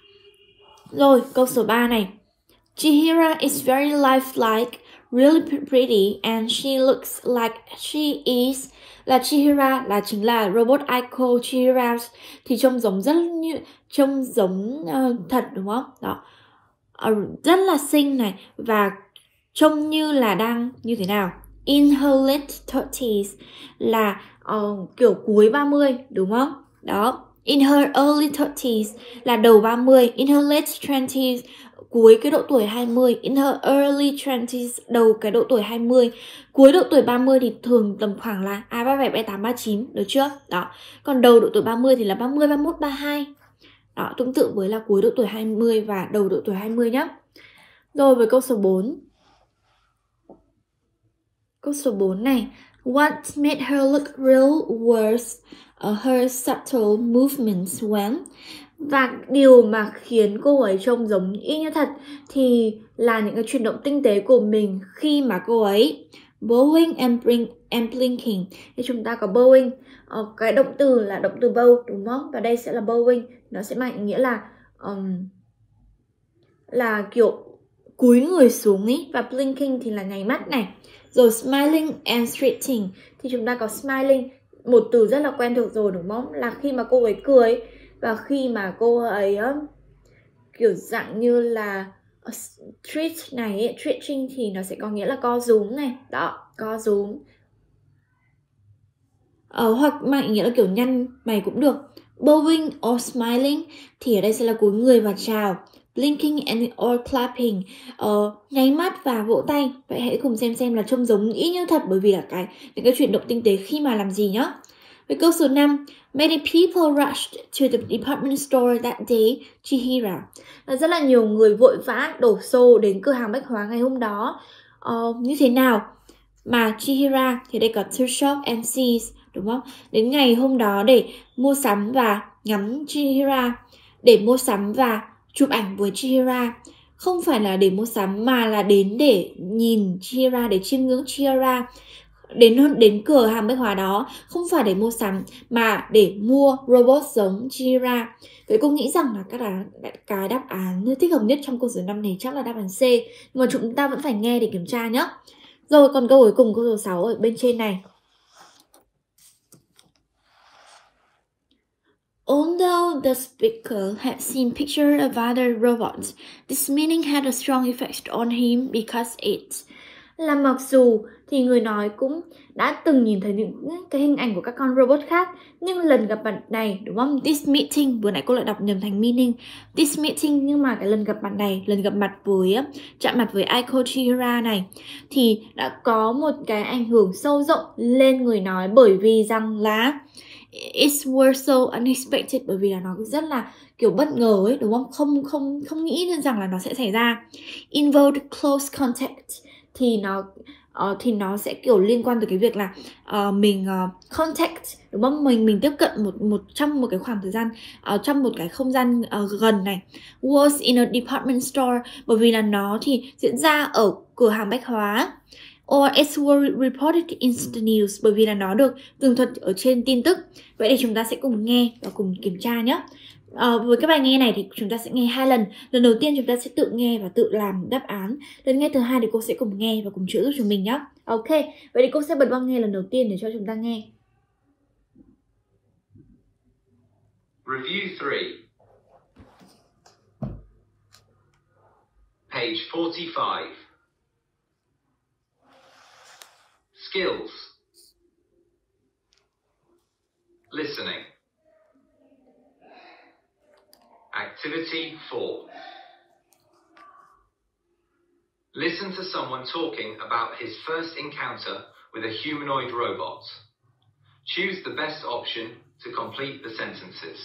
Speaker 2: Rồi, câu số ba này. Chihira is very lifelike, really pretty, and she looks like she is. Là Chihira là chính là robot Aiko Chihira thì trông giống rất như trông giống uh, thật, đúng không? Đó, uh, rất là xinh này và trông như là đang như thế nào? In her late thirties là uh, kiểu cuối ba mươi, đúng không? Đó. In her early thirties là đầu ba mươi. In her late twenties cuối cái độ tuổi hai mươi. In her early twenties đầu cái độ tuổi hai mươi. Cuối độ tuổi ba mươi thì thường tầm khoảng là à, ba mươi bảy, ba mươi tám, ba mươi chín, được chưa? Đó. Còn đầu độ tuổi ba mươi thì là ba mươi, ba mươi mốt, ba mươi hai. Đó, tương tự với là cuối độ tuổi hai mươi và đầu độ tuổi hai mươi nhé. Rồi với câu số bốn. Câu số bốn này. What made her look real was uh, her subtle movements when. Và điều mà khiến cô ấy trông giống y như thật thì là những cái chuyển động tinh tế của mình khi mà cô ấy bowing and, blink, and blinking. Thì chúng ta có bowing, uh, cái động từ là động từ bow, đúng không? Và đây sẽ là bowing, nó sẽ mang ý nghĩa là um, là kiểu cúi người xuống ý. Và blinking thì là nháy mắt này. Rồi smiling and stretching thì chúng ta có smiling, một từ rất là quen thuộc rồi, đúng không? Là khi mà cô ấy cười và khi mà cô ấy uh, kiểu dạng như là uh, stretch này ấy, stretching thì nó sẽ có nghĩa là co rúm này. Đó, co rúm. Uh, hoặc mang ý nghĩa là kiểu nhăn mày cũng được. Bowing or smiling thì ở đây sẽ là cúi người và chào. Blinking and or clapping, uh, nháy mắt và vỗ tay. Vậy hãy cùng xem xem là trông giống y như thật, bởi vì là cái những cái chuyển động tinh tế khi mà làm gì nhá. Với câu số năm. Many people rushed to the department store that day, Chihira. Là rất là nhiều người vội vã đổ xô đến cửa hàng bách hóa ngày hôm đó. Uh, như thế nào? Mà Chihira thì đây có to shop and seize, đúng không? Đến ngày hôm đó để mua sắm và ngắm Chihira, để mua sắm và chụp ảnh với Chihira. Không phải là để mua sắm mà là đến để nhìn Chihira, để chiêm ngưỡng Chihira. Đến đến cửa hàng bách hóa đó không phải để mua sắm mà để mua robot giống Chihira. Vậy cô nghĩ rằng là các đá, cái đáp án thích hợp nhất trong câu số năm này chắc là đáp án C. Nhưng mà chúng ta vẫn phải nghe để kiểm tra nhé. Rồi còn câu cuối cùng, câu số sáu ở bên trên này. Although the speaker had seen pictures of other robots, this meaning had a strong effect on him because it. Là mặc dù thì người nói cũng đã từng nhìn thấy những cái hình ảnh của các con robot khác, nhưng lần gặp mặt này, đúng không? This meeting, vừa nãy cô lại đọc nhầm thành meaning. This meeting, nhưng mà cái lần gặp mặt này, lần gặp mặt với, chạm mặt với Aiko Chihira này thì đã có một cái ảnh hưởng sâu rộng lên người nói, bởi vì rằng là it was so unexpected, bởi vì là nó rất là kiểu bất ngờ ấy, đúng không? Không không không nghĩ được rằng là nó sẽ xảy ra. Involved close contact thì nó uh, thì nó sẽ kiểu liên quan tới cái việc là uh, mình uh, contact, đúng không? Mình mình tiếp cận một một trong một cái khoảng thời gian, uh, trong một cái không gian uh, gần này. Was in a department store, bởi vì là nó thì diễn ra ở cửa hàng bách hóa. Or it was reported in the news, bởi vì là nó được tường thuật ở trên tin tức. Vậy thì chúng ta sẽ cùng nghe và cùng kiểm tra nhé. À, với cái bài nghe này thì chúng ta sẽ nghe hai lần. Lần đầu tiên chúng ta sẽ tự nghe và tự làm đáp án. Lần nghe thứ hai thì cô sẽ cùng nghe và cùng chữa giúp chúng mình nhé. Ok, vậy thì cô sẽ bật băng nghe lần đầu tiên để cho chúng ta nghe.
Speaker 3: Review three. Page forty-five. Skills. Listening. Activity four. Listen to someone talking about his first encounter with a humanoid robot. Choose the best option to complete the sentences.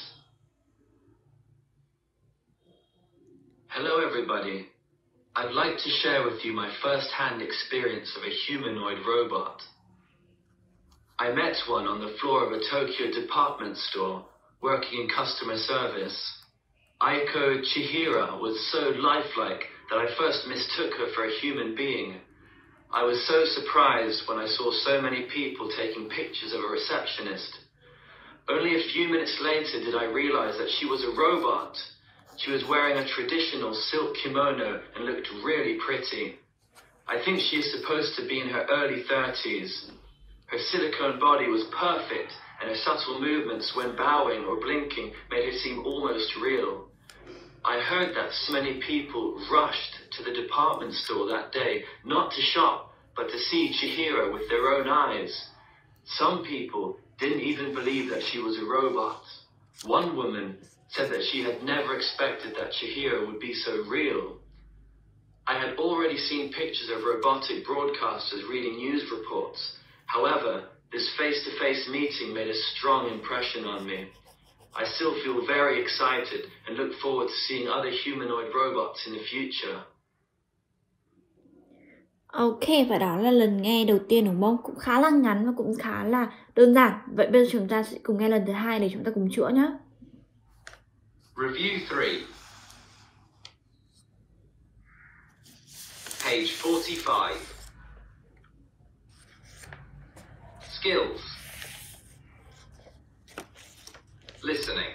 Speaker 4: Hello everybody. I'd like to share with you my first-hand experience of a humanoid robot. I met one on the floor of a Tokyo department store, working in customer service. Aiko Chihira was so lifelike that I first mistook her for a human being. I was so surprised when I saw so many people taking pictures of a receptionist. Only a few minutes later did I realize that she was a robot. She was wearing a traditional silk kimono and looked really pretty. I think she is supposed to be in her early thirties. Her silicone body was perfect, and her subtle movements when bowing or blinking made her seem almost real. I heard that so many people rushed to the department store that day, not to shop, but to see Chihiro with their own eyes. Some people didn't even believe that she was a robot. One woman said that she had never expected that Chihiro would be so real. I had already seen pictures of robotic broadcasters reading news reports. However, this face-to-face meeting made a strong impression on me. I still feel very excited and look forward to seeing other humanoid robots in the future.
Speaker 2: Ok, và đó là lần nghe đầu tiên đúng không? Cũng khá là ngắn và cũng khá là đơn giản. Vậy bây giờ chúng ta sẽ cùng nghe lần thứ hai để chúng ta cùng chữa nhé.
Speaker 3: Review three. Page forty-five. Skills. Listening.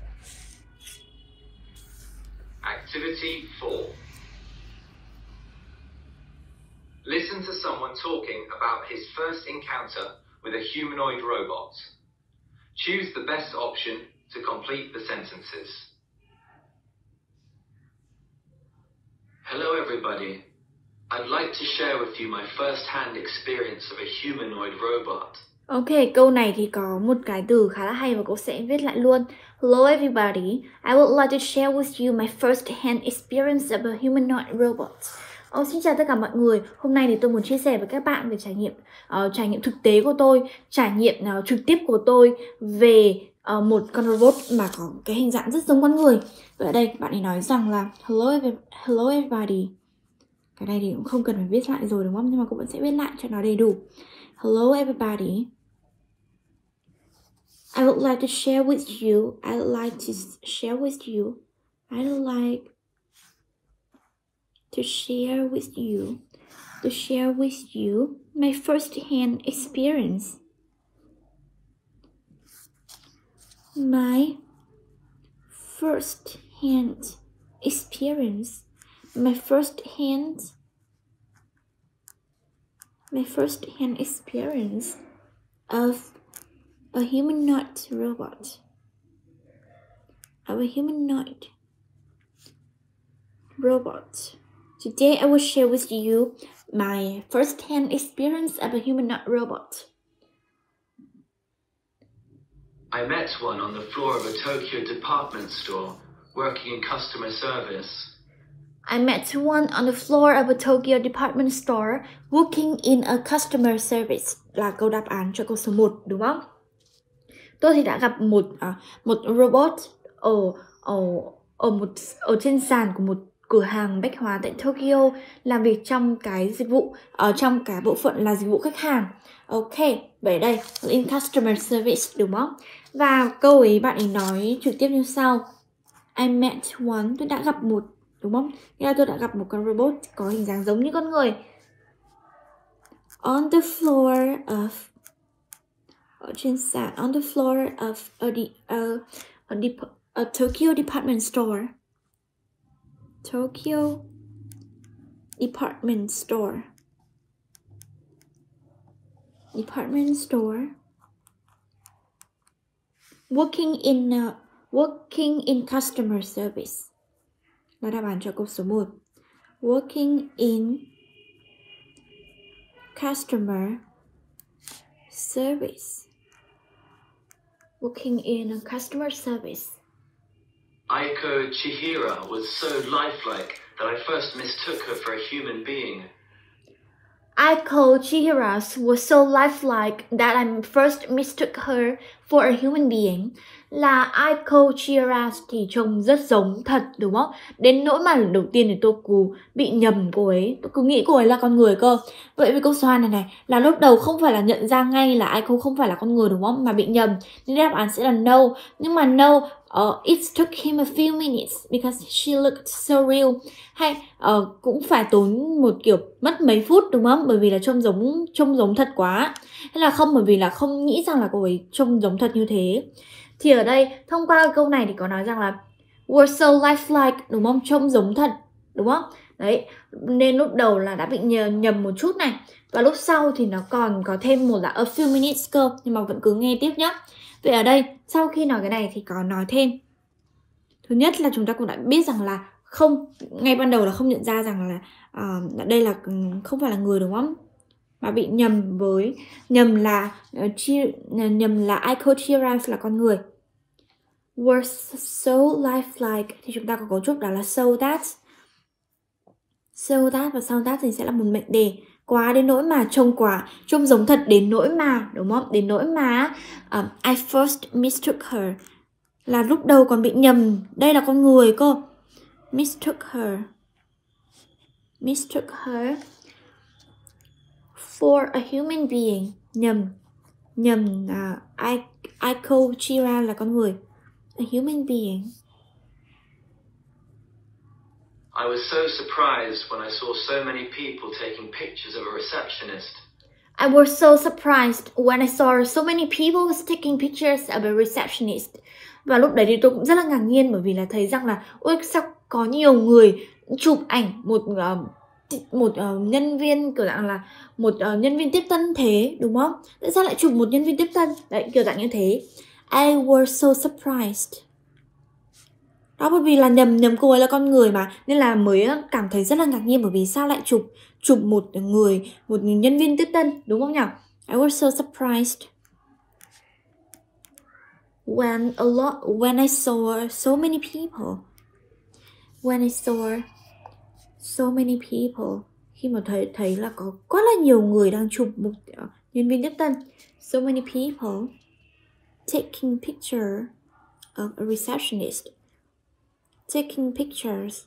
Speaker 3: Activity four. Listen to someone talking about his first encounter with a humanoid robot. Choose the best option to complete the sentences.
Speaker 4: Hello everybody. I'd like to share with you my first-hand experience of a humanoid robot.
Speaker 2: Ok, câu này thì có một cái từ khá là hay và cô sẽ viết lại luôn. Hello everybody, I would like to share with you my first-hand experience of a humanoid robot. Oh, xin chào tất cả mọi người. Hôm nay thì tôi muốn chia sẻ với các bạn về trải nghiệm uh, trải nghiệm thực tế của tôi, trải nghiệm uh, trực tiếp của tôi về uh, một con robot mà có cái hình dạng rất giống con người. Và ở đây bạn ấy nói rằng là hello, every, hello everybody. Cái này thì cũng không cần phải viết lại rồi đúng không? Nhưng mà cô vẫn sẽ viết lại cho nó đầy đủ. Hello everybody. I would like to share with you. I would like to share with you. I would like to share with you. To share with you my first-hand experience. My first-hand experience. My first-hand. My first-hand experience of a humanoid robot. Of a humanoid robot. Today I will share with you my first-hand experience of a humanoid robot.
Speaker 4: I met one on the floor of a Tokyo department store, working in customer service.
Speaker 2: I met one on the floor of a Tokyo department store, working in a customer service. Là câu đáp án cho câu số một, đúng không? Tôi thì đã gặp một uh, một robot ở ở ở một ở trên sàn của một cửa hàng bách hóa tại Tokyo, làm việc trong cái dịch vụ ở trong cái bộ phận là dịch vụ khách hàng. Ok, vậy đây in customer service đúng không? Và câu ấy bạn ấy nói trực tiếp như sau: I met one, tôi đã gặp một, đúng không? Nghĩa là tôi đã gặp một con robot có hình dáng giống như con người. On the floor of ở trên sàn, on the floor of a, a, a, a, a Tokyo department store. Tokyo department store. Department store. Working in uh, working in customer service. Là đáp án cho câu số một. Working in customer service. Working in a customer service.
Speaker 4: Aiko Chihira was so lifelike that I first mistook her for a human being.
Speaker 2: Aiko Chihira was so lifelike that I first mistook her for a human being. Là Aiko Chihira thì trông rất giống thật, đúng không? Đến nỗi mà đầu tiên thì tôi cứ bị nhầm cô ấy, tôi cứ nghĩ cô ấy là con người cơ. Vậy với câu số hai này này, là lúc đầu không phải là nhận ra ngay là Aiko không phải là con người đúng không? Mà bị nhầm, nên đáp án sẽ là no. Nhưng mà no, uh, it took him a few minutes because she looked so real. Hay uh, cũng phải tốn một kiểu mất mấy phút đúng không? Bởi vì là trông giống trông giống thật quá. Hay là không, bởi vì là không nghĩ rằng là cô ấy trông giống thật như thế. Thì ở đây thông qua câu này thì có nói rằng là were so lifelike, đúng không? Trông giống thật, đúng không? Đấy, nên lúc đầu là đã bị nhầm một chút này. Và lúc sau thì nó còn có thêm một là a few minutes cơ. Nhưng mà vẫn cứ nghe tiếp nhá. Vậy ở đây, sau khi nói cái này thì có nói thêm. Thứ nhất là chúng ta cũng đã biết rằng là không, ngay ban đầu là không nhận ra rằng là uh, đây là không phải là người, đúng không? Mà bị nhầm với nhầm là uh, chi, nhầm là Aiko Chirag là con người. Were so lifelike thì chúng ta có cấu trúc đó là so that. So that và so that thì sẽ là một mệnh đề. Quá đến nỗi mà, trông quá, trông giống thật đến nỗi mà, đúng không? Đến nỗi mà um, I first mistook her là lúc đầu còn bị nhầm, đây là con người cơ. Mistook her. Mistook her for a human being. Nhầm. Nhầm là uh, Aiko Chirag là con người. A human being.
Speaker 4: I was so surprised when I saw so many people taking pictures of a receptionist.
Speaker 2: I was so surprised when I saw so many people taking pictures of a receptionist. Và lúc đấy thì tôi cũng rất là ngạc nhiên bởi vì là thấy rằng là ôi sao có nhiều người chụp ảnh một uh, một uh, nhân viên kiểu dạng là một uh, nhân viên tiếp tân thế, đúng không? Tại sao lại chụp một nhân viên tiếp tân? Đấy, kiểu dạng như thế. I was so surprised. Đó, bởi vì là nhầm nhầm cô ấy là con người mà, nên là mới cảm thấy rất là ngạc nhiên bởi vì sao lại chụp chụp một người, một nhân viên tiếp tân, đúng không nhỉ? I was so surprised when a lot when I saw so many people. When I saw so many people, khi mà thấy thấy là có quá là nhiều người đang chụp một uh, nhân viên tiếp tân. So many people taking picture of a receptionist. Taking pictures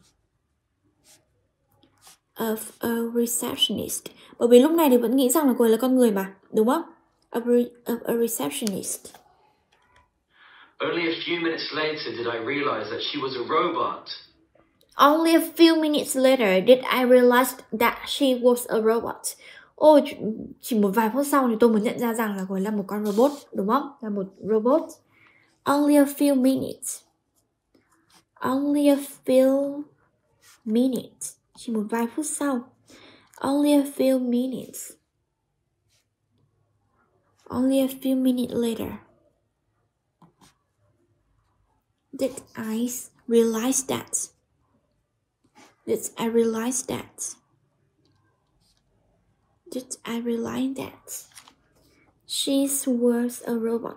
Speaker 2: of a receptionist. Bởi vì lúc này thì vẫn nghĩ rằng là cô ấy là con người mà, đúng không? Of a, of a receptionist.
Speaker 4: Only a few minutes later did I realize that she was a robot.
Speaker 2: Only a few minutes later did I realize that she was a robot. Ôi, chỉ một vài phút sau thì tôi mới nhận ra rằng là cô ấy là một con robot, đúng không? Là một robot. Only a few minutes. Only a few minutes. Chỉ một vài phút sau. Only a few minutes. Only a few minutes later did I realize that. Did I realize that. Did I realize that she was a robot.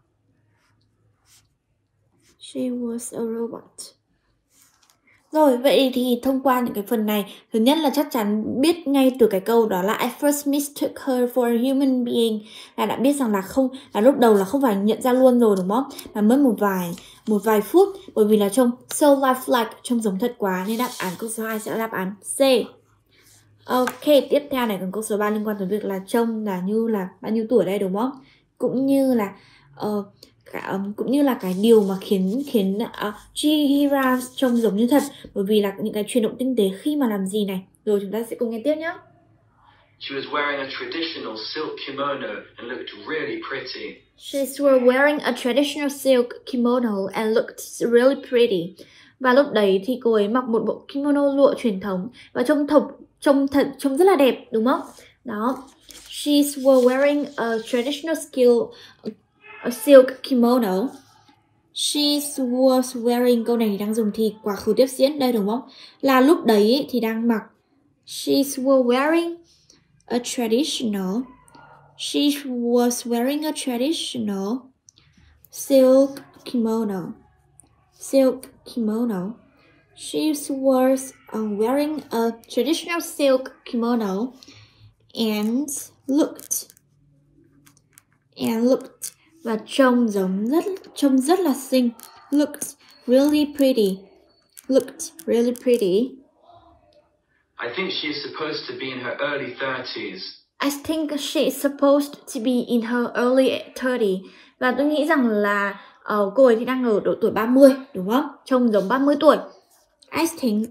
Speaker 2: She was a robot. Rồi, vậy thì thông qua những cái phần này, thứ nhất là chắc chắn biết ngay từ cái câu đó là I first mistook her for a human being, là đã biết rằng là không, là lúc đầu là không phải nhận ra luôn rồi, đúng không? Là mất một vài một vài phút, bởi vì là trông so lifelike, trông giống thật quá, nên đáp án câu số hai sẽ là đáp án C. Ok, tiếp theo này còn câu số ba liên quan tới việc là trông là như là bao nhiêu tuổi đây, đúng không? Cũng như là uh, Cả, um, cũng như là cái điều mà khiến khiến uh, Chihira trông giống như thật, bởi vì là những cái chuyển động tinh tế khi mà làm gì này. Rồi chúng ta sẽ cùng nghe tiếp nhé.
Speaker 4: She was wearing a traditional silk kimono and looked really pretty.
Speaker 2: She was wearing a traditional silk kimono and looked really pretty. Và lúc đấy thì cô ấy mặc một bộ kimono lụa truyền thống và trông thật trông thật trông rất là đẹp, đúng không? Đó. She was wearing a traditional skill a silk kimono. She was wearing, câu này thì đang dùng thì quá khứ tiếp diễn đây, đúng không? Là lúc đấy thì đang mặc. She was wearing a traditional. She was wearing a traditional silk kimono. Silk kimono. She was uh, wearing a traditional silk kimono and looked and looked và trông giống rất trông rất là xinh. Looked really pretty. Looked really pretty.
Speaker 4: I think she is supposed to be in her early thirties.
Speaker 2: I think she is supposed to be in her early thirties. Và tôi nghĩ rằng là uh, cô ấy thì đang ở độ tuổi ba mươi, đúng không? Trông giống ba mươi tuổi. I think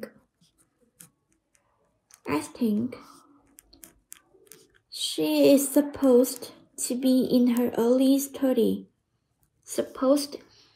Speaker 2: I think she is supposed to be in her early thirties. Supposed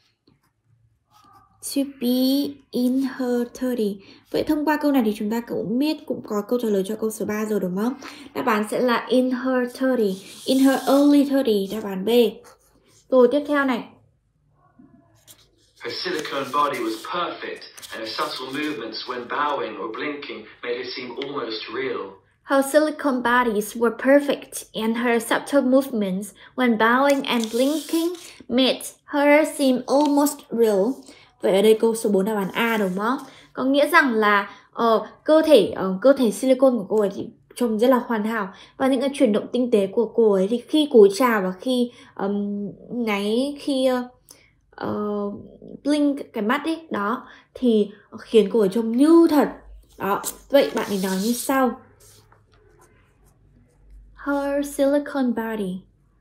Speaker 2: to be in her thirties. Vậy thông qua câu này thì chúng ta cũng biết, cũng có câu trả lời cho câu số ba rồi, đúng không? Đáp án sẽ là in her thirties. In her early thirties, đáp án B. Rồi tiếp theo này.
Speaker 4: Her silicone body was perfect and her subtle movements when bowing or blinking made her seem almost real.
Speaker 2: Her silicone bodies were perfect, and her subtle movements when bowing and blinking made her seem almost real. Vậy ở đây câu số bốn đáp án A đúng không? Có nghĩa rằng là uh, cơ thể uh, cơ thể silicone của cô ấy thì trông rất là hoàn hảo, và những cái chuyển động tinh tế của cô ấy thì khi cúi chào và khi um, ngáy, khi uh, uh, blink cái mắt ấy đó thì khiến cô ấy trông như thật. Đó, vậy bạn ấy nói như sau. Her silicone body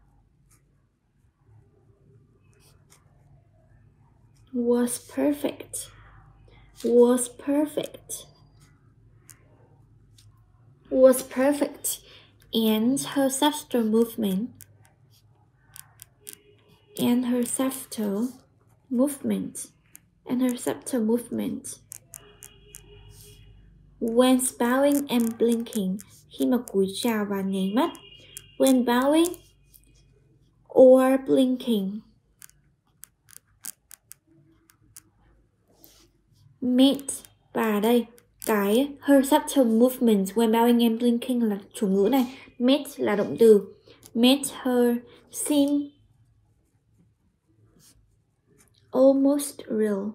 Speaker 2: was perfect. Was perfect. Was perfect. And her subtle movement. And her subtle movement. And her subtle movement. When bowing and blinking. Khi mà cúi chào và nháy mắt. When bowing or blinking. Made. Và đây, cái her subtle movements when bowing and blinking là chủ ngữ này. Made là động từ. Made her seem almost real.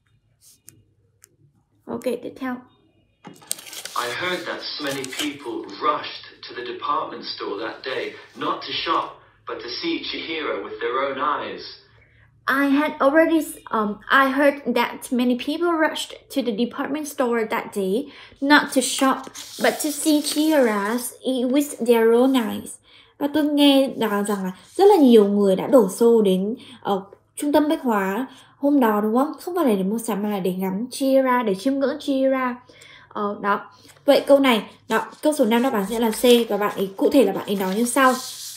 Speaker 2: Ok, tiếp theo.
Speaker 4: I heard that so many people rushed to the department store that day, not to shop, but to see Chihiro with their own eyes.
Speaker 2: I had already, um, I heard that many people rushed to the department store that day, not to shop, but to see Chihiro with their own eyes. Và tôi nghe nói rằng là rất là nhiều người đã đổ xô đến uh, trung tâm bách hóa hôm đó đúng không? Không phải là để mua sắm mà là để ngắm Chihiro, để chiêm ngưỡng Chihiro. Uh, đó. Vậy câu này, đó, câu số năm đáp án sẽ là C, và bạn ấy cụ thể là bạn ấy nói như sau.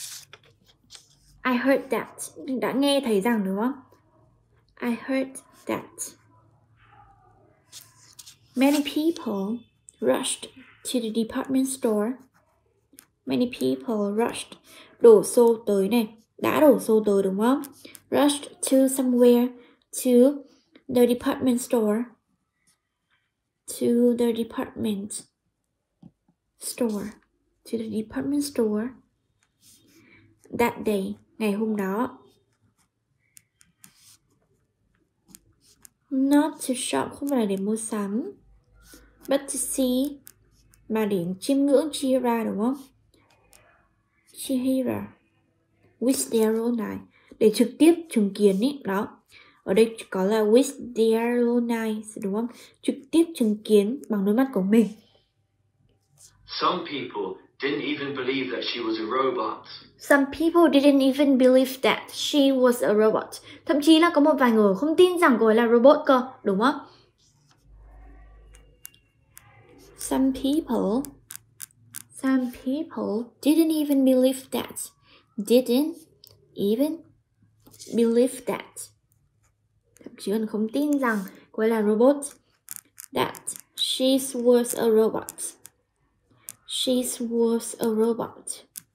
Speaker 2: I heard that. Mình đã nghe thấy rằng đúng không? I heard that many people rushed to the department store. Many people rushed. Đổ xô tới này. Đã đổ xô tới đúng không? Rushed to somewhere. To the department store. To the department store. To the department store. That day. Ngày hôm đó. Not to shop, không phải là để mua sắm, but to see, mà để chiêm ngưỡng Chihiro đúng không? Chihiro with their own eye, để trực tiếp chứng kiến ý, đó. Ở đây có là with their own eyes đúng không? Trực tiếp chứng kiến bằng đôi mắt của mình.
Speaker 4: Some people didn't even believe that she was a robot.
Speaker 2: Some people didn't even believe that she was a robot. Thậm chí là có một vài người không tin rằng cô ấy là robot cơ, đúng không? Some people, some people didn't even believe that. Didn't even believe that. Thậm chí còn không tin rằng cô ấy là robot. That she was a robot. She was a robot.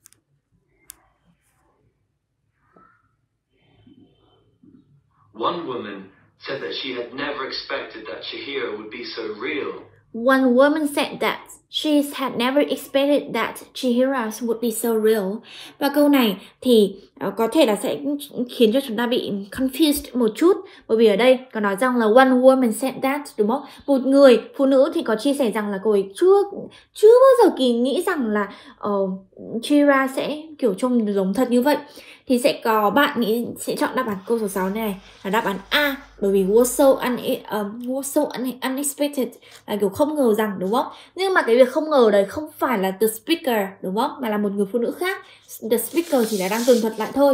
Speaker 4: One woman said that she had never expected that Chihiro would be so real.
Speaker 2: One woman said that she had never expected that Chihiro would be so real. Và câu này thì uh, có thể là sẽ khiến cho chúng ta bị confused một chút, bởi vì ở đây có nói rằng là one woman said that đúng không? Một người phụ nữ thì có chia sẻ rằng là cô ấy chưa chưa bao giờ kỳ nghĩ rằng là uh, Chihiro sẽ kiểu trông giống thật như vậy. Thì sẽ có bạn nghĩ sẽ chọn đáp án câu số sáu này là đáp án A, bởi vì was so, un, um, was so un, unexpected là kiểu không ngờ rằng đúng không? Nhưng mà cái việc không ngờ đấy không phải là the speaker đúng không? Mà là một người phụ nữ khác. The speaker chỉ là đang tường thuật lại thôi.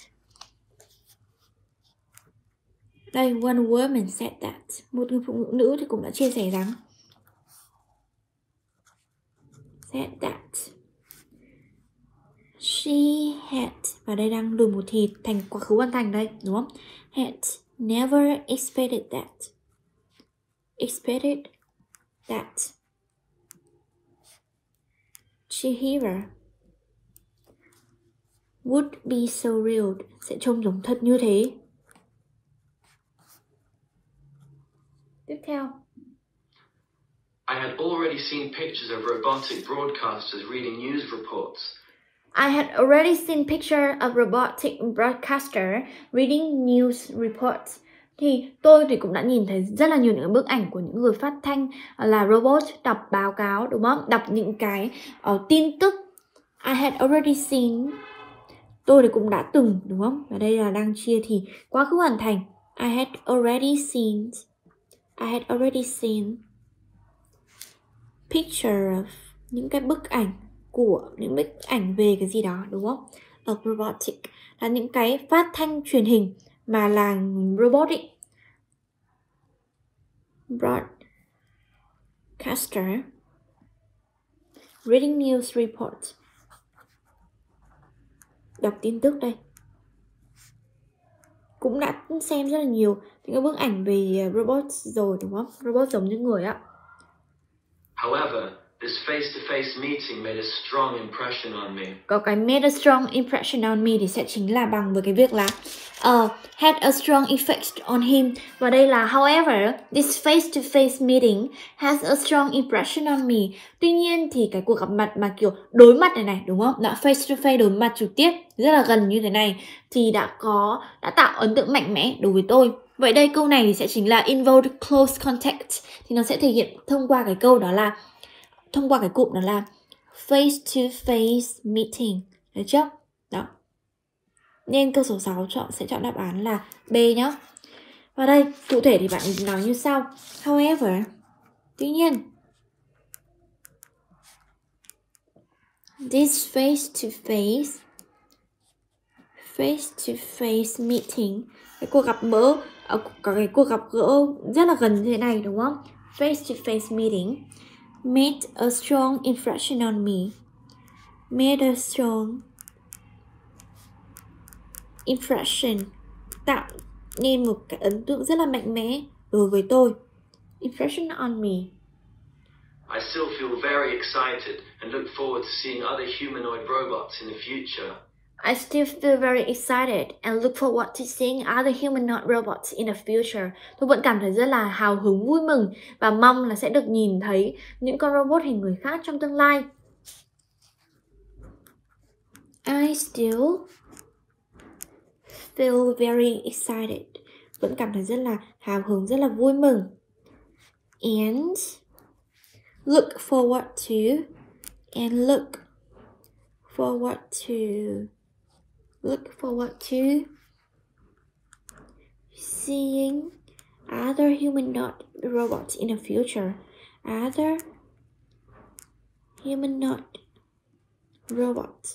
Speaker 2: Đây, one woman said that. Một người phụ nữ thì cũng đã chia sẻ rằng said that she had, và đây đang đổi một thì thành quá khứ hoàn thành đây, đúng không? Had never expected that. Expected that Chihiro would be so real, sẽ trông giống thật như thế. Tiếp theo.
Speaker 4: had already seen pictures of robotic broadcasters reading news reports.
Speaker 2: I had already seen picture of robotic broadcaster reading news reports. Thì tôi thì cũng đã nhìn thấy rất là nhiều những bức ảnh của những người phát thanh là robot đọc báo cáo, đúng không? Đọc những cái uh, tin tức. I had already seen. Tôi thì cũng đã từng, đúng không? Và đây là đang chia thì quá khứ hoàn thành. I had already seen. I had already seen picture of, những cái bức ảnh của, những bức ảnh về cái gì đó, đúng không? Of robotic là những cái phát thanh truyền hình mà là robot ấy. Broadcaster reading news report, đọc tin tức đây. Cũng đã xem rất là nhiều những cái bức ảnh về robot rồi, đúng không? Robot giống như người á.
Speaker 4: However, this face-to-face meeting made a strong impression on me.
Speaker 2: Có cái made a strong impression on me thì sẽ chính là bằng với cái việc là uh, had a strong effect on him. Và đây là however, this face-to-face meeting has a strong impression on me. Tuy nhiên thì cái cuộc gặp mặt mà kiểu đối mặt này này, đúng không? Đã face-to-face, đối mặt trực tiếp, rất là gần như thế này thì đã có, đã tạo ấn tượng mạnh mẽ đối với tôi. Vậy đây câu này thì sẽ chính là involved close contact. Thì nó sẽ thể hiện thông qua cái câu đó là thông qua cái cụm đó là face-to-face meeting. Được chưa? Đó. Nên câu số sáu chọn sẽ chọn đáp án là B nhá. Và đây, cụ thể thì bạn nói như sau. However, tuy nhiên, this face-to-face face-to-face meeting, cái cuộc gặp mỡ, có cái cuộc gặp gỡ rất là gần như thế này, đúng không? Face-to-face meeting made a strong impression on me. Made a strong impression, tạo nên một cái ấn tượng rất là mạnh mẽ đối với tôi. Impression on me.
Speaker 4: I still feel very excited and look forward to seeing other humanoid robots in the future.
Speaker 2: I still feel very excited and look forward to seeing other humanoid robots in the future. Tôi vẫn cảm thấy rất là hào hứng, vui mừng và mong là sẽ được nhìn thấy những con robot hình người khác trong tương lai. I still feel very excited. Vẫn cảm thấy rất là hào hứng, rất là vui mừng. And look forward to and look forward to look forward to seeing other humanoid robots in the future. Other humanoid robots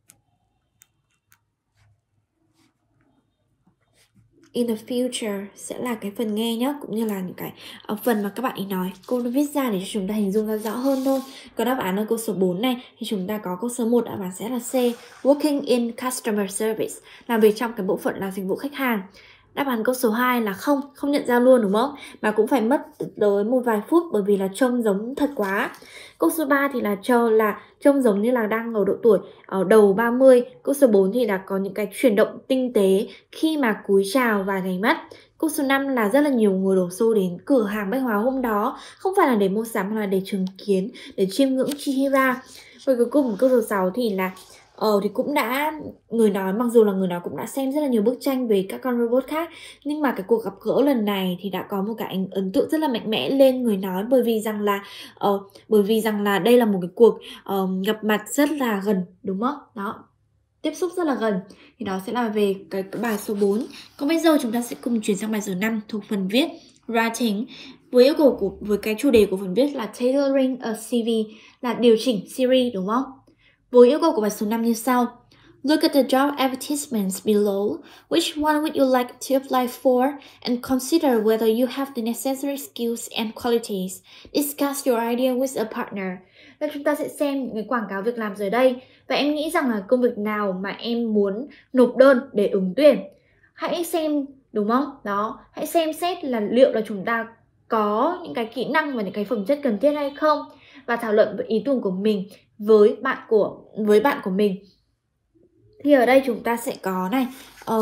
Speaker 2: in the future sẽ là cái phần nghe nhé, cũng như là những cái uh, phần mà các bạn ấy nói. Cô đã viết ra để cho chúng ta hình dung ra rõ hơn thôi. Có đáp án ở câu số bốn này thì chúng ta có câu số một, đáp án sẽ là C, working in customer service, làm việc trong cái bộ phận là dịch vụ khách hàng. Đáp án câu số hai là không, không nhận ra luôn, đúng không? Mà cũng phải mất tới một vài phút bởi vì là trông giống thật quá. Câu số ba thì là chờ là trông giống như là đang ở độ tuổi ở đầu ba mươi. Câu số bốn thì là có những cái chuyển động tinh tế khi mà cúi chào và nháy mắt. Câu số năm là rất là nhiều người đổ xô đến cửa hàng bách hóa hôm đó, không phải là để mua sắm mà là để chứng kiến, để chiêm ngưỡng Chihira. Và cuối cùng câu số sáu thì là Ờ thì cũng đã, người nói mặc dù là người nói cũng đã xem rất là nhiều bức tranh về các con robot khác, nhưng mà cái cuộc gặp gỡ lần này thì đã có một cái ấn tượng rất là mạnh mẽ lên người nói, bởi vì rằng là uh, bởi vì rằng là đây là một cái cuộc uh, gặp mặt rất là gần, đúng không? Đó, tiếp xúc rất là gần. Thì đó sẽ là về cái, cái bài số bốn. Còn bây giờ chúng ta sẽ cùng chuyển sang bài số năm thuộc phần viết writing, với yêu cầu của với cái chủ đề của phần viết là tailoring a xê vê, là điều chỉnh xê vê, đúng không? Với yêu cầu của bài số năm như sau. Look at the job advertisements below. Which one would you like to apply for? And consider whether you have the necessary skills and qualities. Discuss your idea with a partner. Và chúng ta sẽ xem những cái quảng cáo việc làm dưới đây. Và em nghĩ rằng là công việc nào mà em muốn nộp đơn để ứng tuyển. Hãy xem, đúng không? Đó, hãy xem xét là liệu là chúng ta có những cái kỹ năng và những cái phẩm chất cần thiết hay không. Và thảo luận về ý tưởng của mình với bạn của với bạn của mình. Thì ở đây chúng ta sẽ có này uh,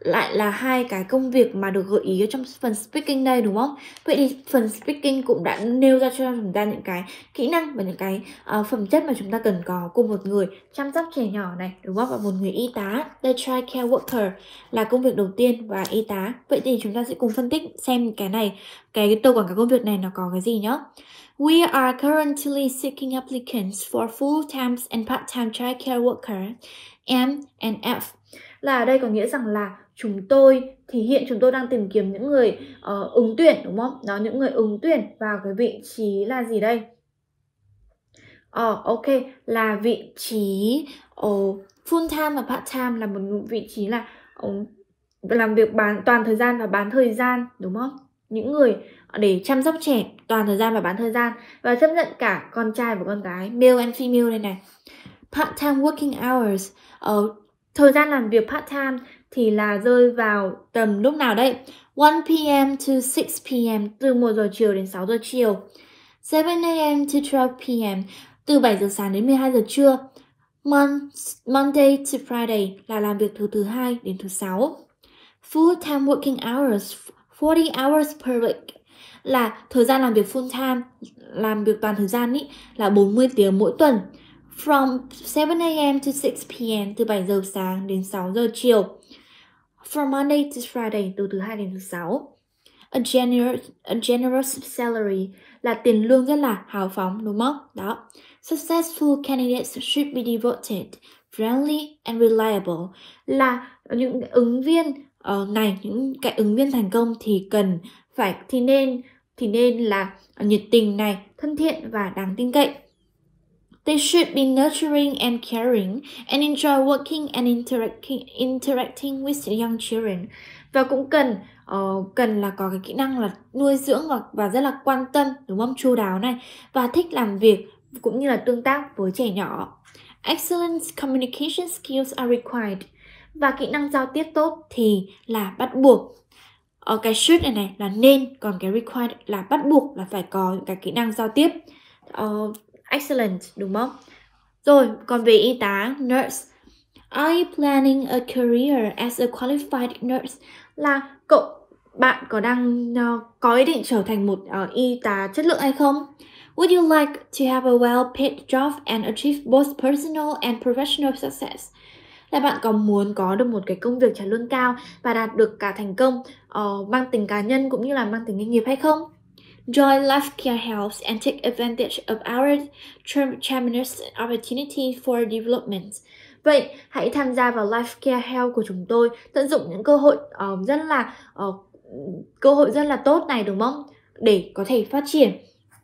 Speaker 2: lại là hai cái công việc mà được gợi ý ở trong phần speaking đây, đúng không? Vậy thì phần speaking cũng đã nêu ra cho chúng ta những cái kỹ năng và những cái uh, phẩm chất mà chúng ta cần có của một người chăm sóc trẻ nhỏ này, đúng không? Và một người y tá, the child care worker là công việc đầu tiên và y tá. Vậy thì chúng ta sẽ cùng phân tích xem cái này, cái câu quảng cáo công việc này nó có cái gì nhá. We are currently seeking applicants for full-time and part-time child care worker, M and F. Là ở đây có nghĩa rằng là chúng tôi thì hiện chúng tôi đang tìm kiếm những người uh, ứng tuyển, đúng không? Đó, những người ứng tuyển vào cái vị trí là gì đây? Ờ, uh, ok, là vị trí uh, full time và part time, là một vị trí là uh, làm việc bán toàn thời gian và bán thời gian, đúng không? Những người để chăm sóc trẻ toàn thời gian và bán thời gian, và chấp nhận cả con trai và con gái, male and female đây này. Part time working hours, uh, thời gian làm việc part time thì là rơi vào tầm lúc nào đây? one p m to six p m, từ một giờ chiều đến sáu giờ chiều. seven a m to twelve p m, từ bảy giờ sáng đến mười hai giờ trưa. Mon Monday to Friday, là làm việc từ thứ hai đến thứ sáu. Full time working hours, forty hours per week, là thời gian làm việc full time, làm việc toàn thời gian ý, là bốn mươi tiếng mỗi tuần. From seven a m to six p m, từ bảy giờ sáng đến sáu giờ chiều. From Monday to Friday, từ thứ hai đến thứ sáu. A generous, a generous salary, là tiền lương rất là hào phóng, đúng không? Đó. Successful candidates should be devoted, friendly and reliable, là những ứng viên uh, này, những cái ứng viên thành công thì cần phải thì nên thì nên là nhiệt tình này, thân thiện và đáng tin cậy. They should be nurturing and caring and enjoy working and interacting, interacting with young children. Và cũng cần uh, cần là có cái kỹ năng là nuôi dưỡng và, và rất là quan tâm, đúng không? Chu đáo này, và thích làm việc cũng như là tương tác với trẻ nhỏ. Excellent communication skills are required. Và kỹ năng giao tiếp tốt thì là bắt buộc. Ở cái should này này là nên, còn cái required là bắt buộc, là phải có cái kỹ năng giao tiếp uh, excellent, đúng không? Rồi, còn về y tá, nurse. Are you planning a career as a qualified nurse? Là cậu, bạn có đang uh, có ý định trở thành một uh, y tá chất lượng hay không? Would you like to have a well-paid job and achieve both personal and professional success? Là bạn có muốn có được một cái công việc trả lương cao và đạt được cả thành công uh, mang tính cá nhân cũng như là mang tính nghề nghiệp hay không? Join Life Care Health and take advantage of our tremendous opportunity for development. Vậy hãy tham gia vào Life Care Health của chúng tôi, tận dụng những cơ hội uh, rất là uh, cơ hội rất là tốt này, đúng không? Để có thể phát triển.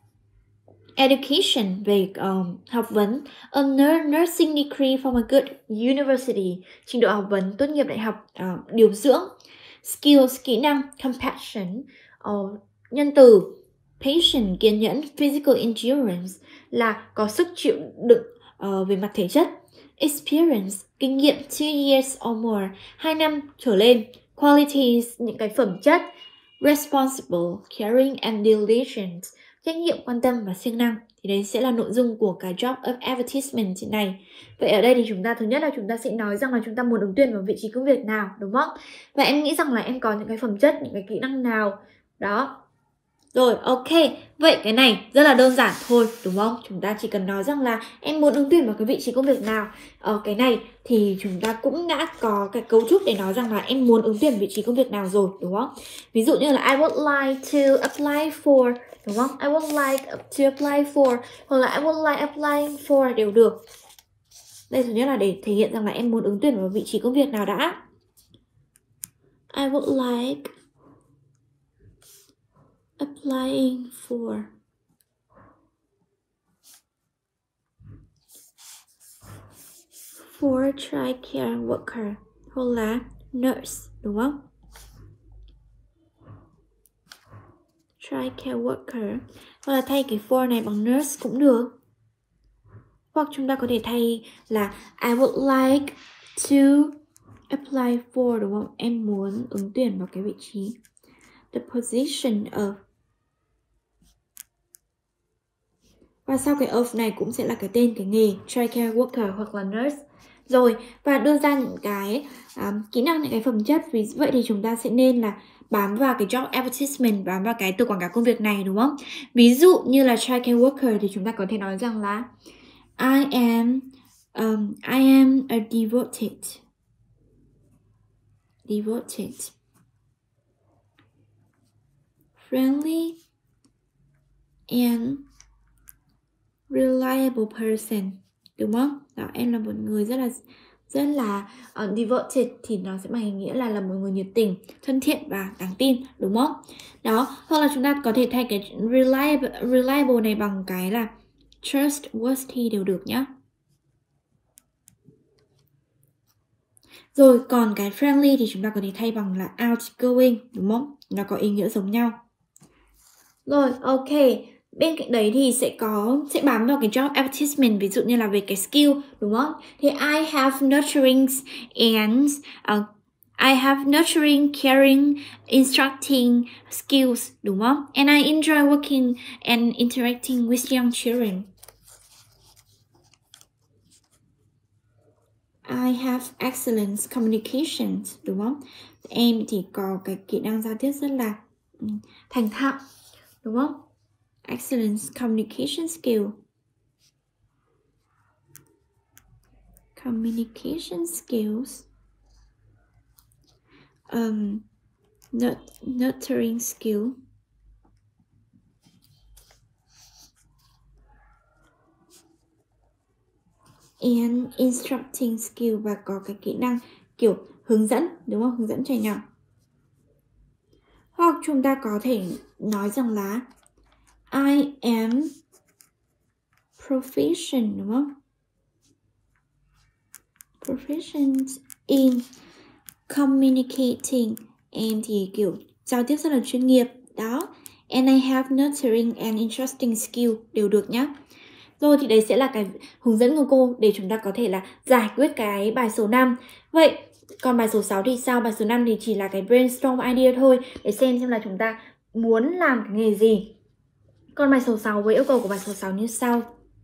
Speaker 2: Education, về um, học vấn. A nursing degree from a good university, trình độ học vấn tốt nghiệp đại học, uh, điều dưỡng. Skills, kỹ năng. Compassion, uh, nhân từ. Patience, kiên nhẫn. Physical endurance, là có sức chịu đựng uh, về mặt thể chất. Experience, kinh nghiệm. Two years or more, hai năm trở lên. Qualities, những cái phẩm chất. Responsible, caring and diligent, trách nhiệm, quan tâm và siêng năng. Thì đấy sẽ là nội dung của cái job of advertisement này. Vậy ở đây thì chúng ta thứ nhất là chúng ta sẽ nói rằng là chúng ta muốn ứng tuyển vào vị trí công việc nào, đúng không? Và em nghĩ rằng là em có những cái phẩm chất, những cái kỹ năng nào. Đó. Rồi, ok. Vậy cái này rất là đơn giản thôi, đúng không? Chúng ta chỉ cần nói rằng là em muốn ứng tuyển vào cái vị trí công việc nào. Ở cái này thì chúng ta cũng đã có cái cấu trúc để nói rằng là em muốn ứng tuyển vị trí công việc nào rồi, đúng không? Ví dụ như là I would like to apply for, đúng không? I would like to apply for, hoặc là I would like applying for đều được. Đây thứ nhất là để thể hiện rằng là em muốn ứng tuyển vào vị trí công việc nào đã. I would like applying for for child care worker, hoặc là nurse, đúng không? Child care worker, hoặc là thay cái for này bằng nurse cũng được. Hoặc chúng ta có thể thay là I would like to apply for, đúng không? Em muốn ứng tuyển vào cái vị trí. The position of, Và sau cái of này cũng sẽ là cái tên cái nghề childcare worker hoặc là nurse. Rồi, và đưa ra những cái um, kỹ năng, những cái phẩm chất. Vì vậy thì chúng ta sẽ nên là bám vào cái job advertisement, bám vào cái từ quảng cáo công việc này, đúng không? Ví dụ như là childcare worker thì chúng ta có thể nói rằng là I am um, I am a devoted devoted friendly and reliable person, đúng không? Đó, em là một người rất là rất là uh, devoted thì nó sẽ mang ý nghĩa là là một người nhiệt tình, thân thiện và đáng tin, đúng không? Đó, hoặc là chúng ta có thể thay cái reliable, reliable này bằng cái là trustworthy đều được nhá. Rồi, còn cái friendly thì chúng ta có thể thay bằng là outgoing, đúng không? Nó có ý nghĩa giống nhau. Rồi, ok. Bên cạnh đấy thì sẽ có sẽ bám vào cái job advertisement, ví dụ như là về cái skill, đúng không? Thì I have nurturing and uh, I have nurturing, caring, instructing skills, đúng không? And I enjoy working and interacting with young children. I have excellent communications, đúng không? Em thì có cái kỹ năng giao tiếp rất là um, thành thạo, đúng không? Excellent communication skill. Communication skills. Um, nurt nurturing skill. And instructing skill, và có cái kỹ năng kiểu hướng dẫn, đúng không? Hướng dẫn trẻ nhỏ. Hoặc chúng ta có thể nói rằng là I am proficient, đúng không? Proficient in communicating. Em thì kiểu giao tiếp rất là chuyên nghiệp. Đó. And I have nurturing and interesting skill đều được nhá. Rồi thì đấy sẽ là cái hướng dẫn của cô để chúng ta có thể là giải quyết cái bài số năm. Vậy còn bài số sáu thì sao? Bài số năm thì chỉ là cái brainstorm idea thôi, để xem xem là chúng ta muốn làm cái nghề gì. Còn bài số sáu với yêu cầu của bài số sáu như sau.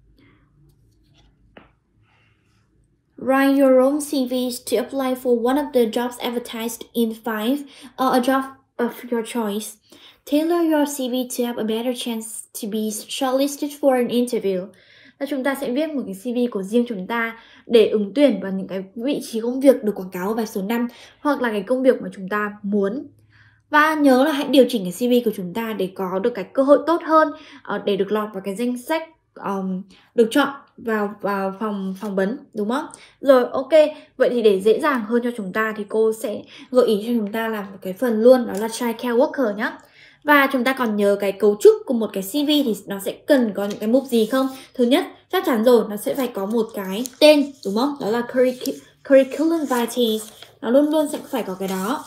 Speaker 2: Write your own xê vê to apply for one of the jobs advertised in five or a job of your choice. Tailor your xê vê to have a better chance to be shortlisted for an interview. Là chúng ta sẽ viết một cái xê vê của riêng chúng ta để ứng tuyển vào những cái vị trí công việc được quảng cáo ở bài số năm, hoặc là cái công việc mà chúng ta muốn. Và nhớ là hãy điều chỉnh cái xê vê của chúng ta để có được cái cơ hội tốt hơn, để được lọt vào cái danh sách um, được chọn vào vào phòng phỏng vấn, đúng không? Rồi, ok. Vậy thì để dễ dàng hơn cho chúng ta thì cô sẽ gợi ý cho chúng ta làm một cái phần luôn, đó là childcare worker nhé. Và chúng ta còn nhớ cái cấu trúc của một cái xê vê thì nó sẽ cần có những cái mục gì không? Thứ nhất, chắc chắn rồi, nó sẽ phải có một cái tên, đúng không? Đó là curric curriculum vitae. Nó luôn luôn sẽ phải có cái đó.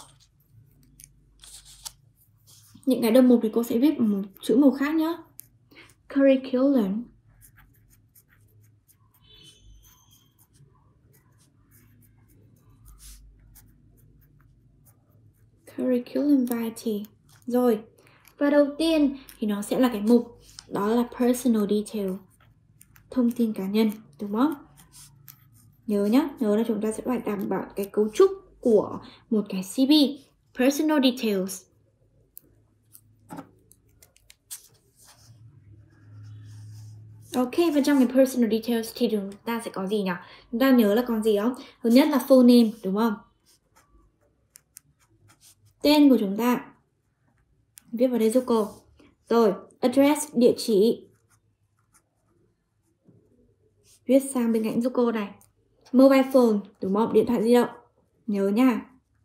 Speaker 2: Những cái đầu mục thì cô sẽ viết bằng một chữ màu khác nhé. Curriculum. Curriculum vitae. Rồi. Và đầu tiên thì nó sẽ là cái mục, đó là personal detail. Thông tin cá nhân, đúng không? Nhớ nhá, nhớ là chúng ta sẽ phải đảm bảo cái cấu trúc của một cái xê vê. Personal details. Ok, và trong cái personal details thì chúng ta sẽ có gì nhỉ? Chúng ta nhớ là còn gì không? Thứ nhất là full name, đúng không? Tên của chúng ta. Viết vào đây giúp cô. Rồi, address, địa chỉ. Viết sang bên cạnh giúp cô này. Mobile phone, đúng không? Điện thoại di động. Nhớ nha.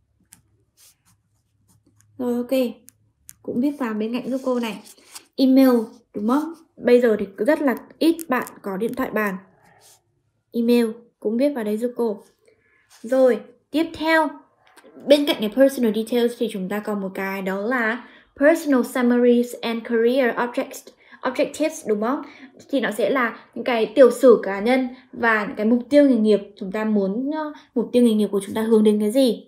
Speaker 2: Rồi, ok. Cũng viết vào bên cạnh giúp cô này. Email, đúng không? Bây giờ thì rất là ít bạn có điện thoại bàn. Email cũng viết vào đây giúp cô. Rồi, tiếp theo, bên cạnh cái personal details thì chúng ta còn một cái, đó là personal summaries and career objects, objectives, đúng không? Thì nó sẽ là những cái tiểu sử cá nhân và những cái mục tiêu nghề nghiệp. Chúng ta muốn, uh, mục tiêu nghề nghiệp của chúng ta hướng đến cái gì?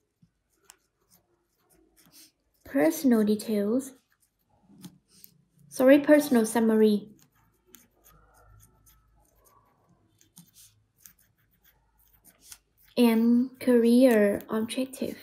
Speaker 2: Personal details sorry, personal summary. And career objective.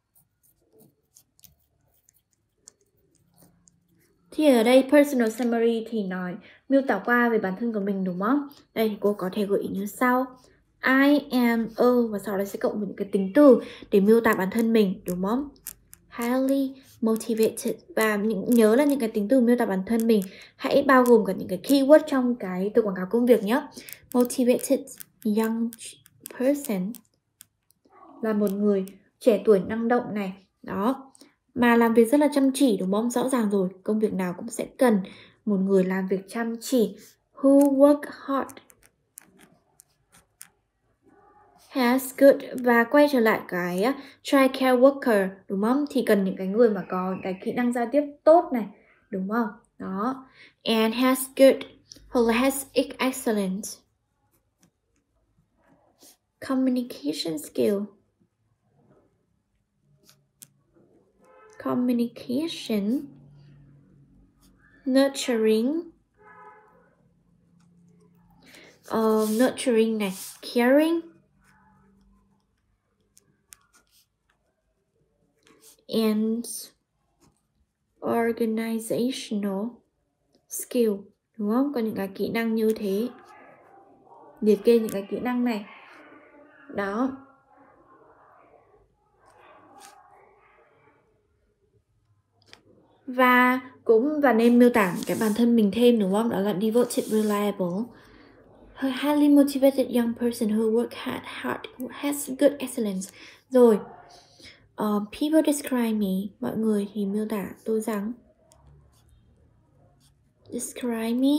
Speaker 2: Thì ở đây personal summary thì nói miêu tả qua về bản thân của mình đúng không? Đây thì cô có thể gợi ý như sau. I am a và sau đó sẽ cộng với những cái tính từ để miêu tả bản thân mình đúng không? Highly motivated, và những, nhớ là những cái tính từ miêu tả bản thân mình hãy bao gồm cả những cái keyword trong cái từ quảng cáo công việc nhé. Motivated young person là một người trẻ tuổi năng động này, đó, mà làm việc rất là chăm chỉ đúng không? Rõ ràng rồi, công việc nào cũng sẽ cần một người làm việc chăm chỉ. Who work hard, has good, và quay trở lại cái uh, childcare worker đúng không? Thì cần những cái người mà có cái kỹ năng giao tiếp tốt này, đúng không? Đó. And has good hoặc là has excellent communication skill. Communication, nurturing, uh, nurturing này, caring, and organizational skill, đúng không? Có những cái kỹ năng như thế, liệt kê những cái kỹ năng này, đó. Và cũng và nên miêu tả cái bản thân mình thêm đúng không? Đó là devoted, reliable, a highly motivated young person who work hard, hard has good excellence. Rồi, uh, people describe me, mọi người thì miêu tả tôi rằng describe me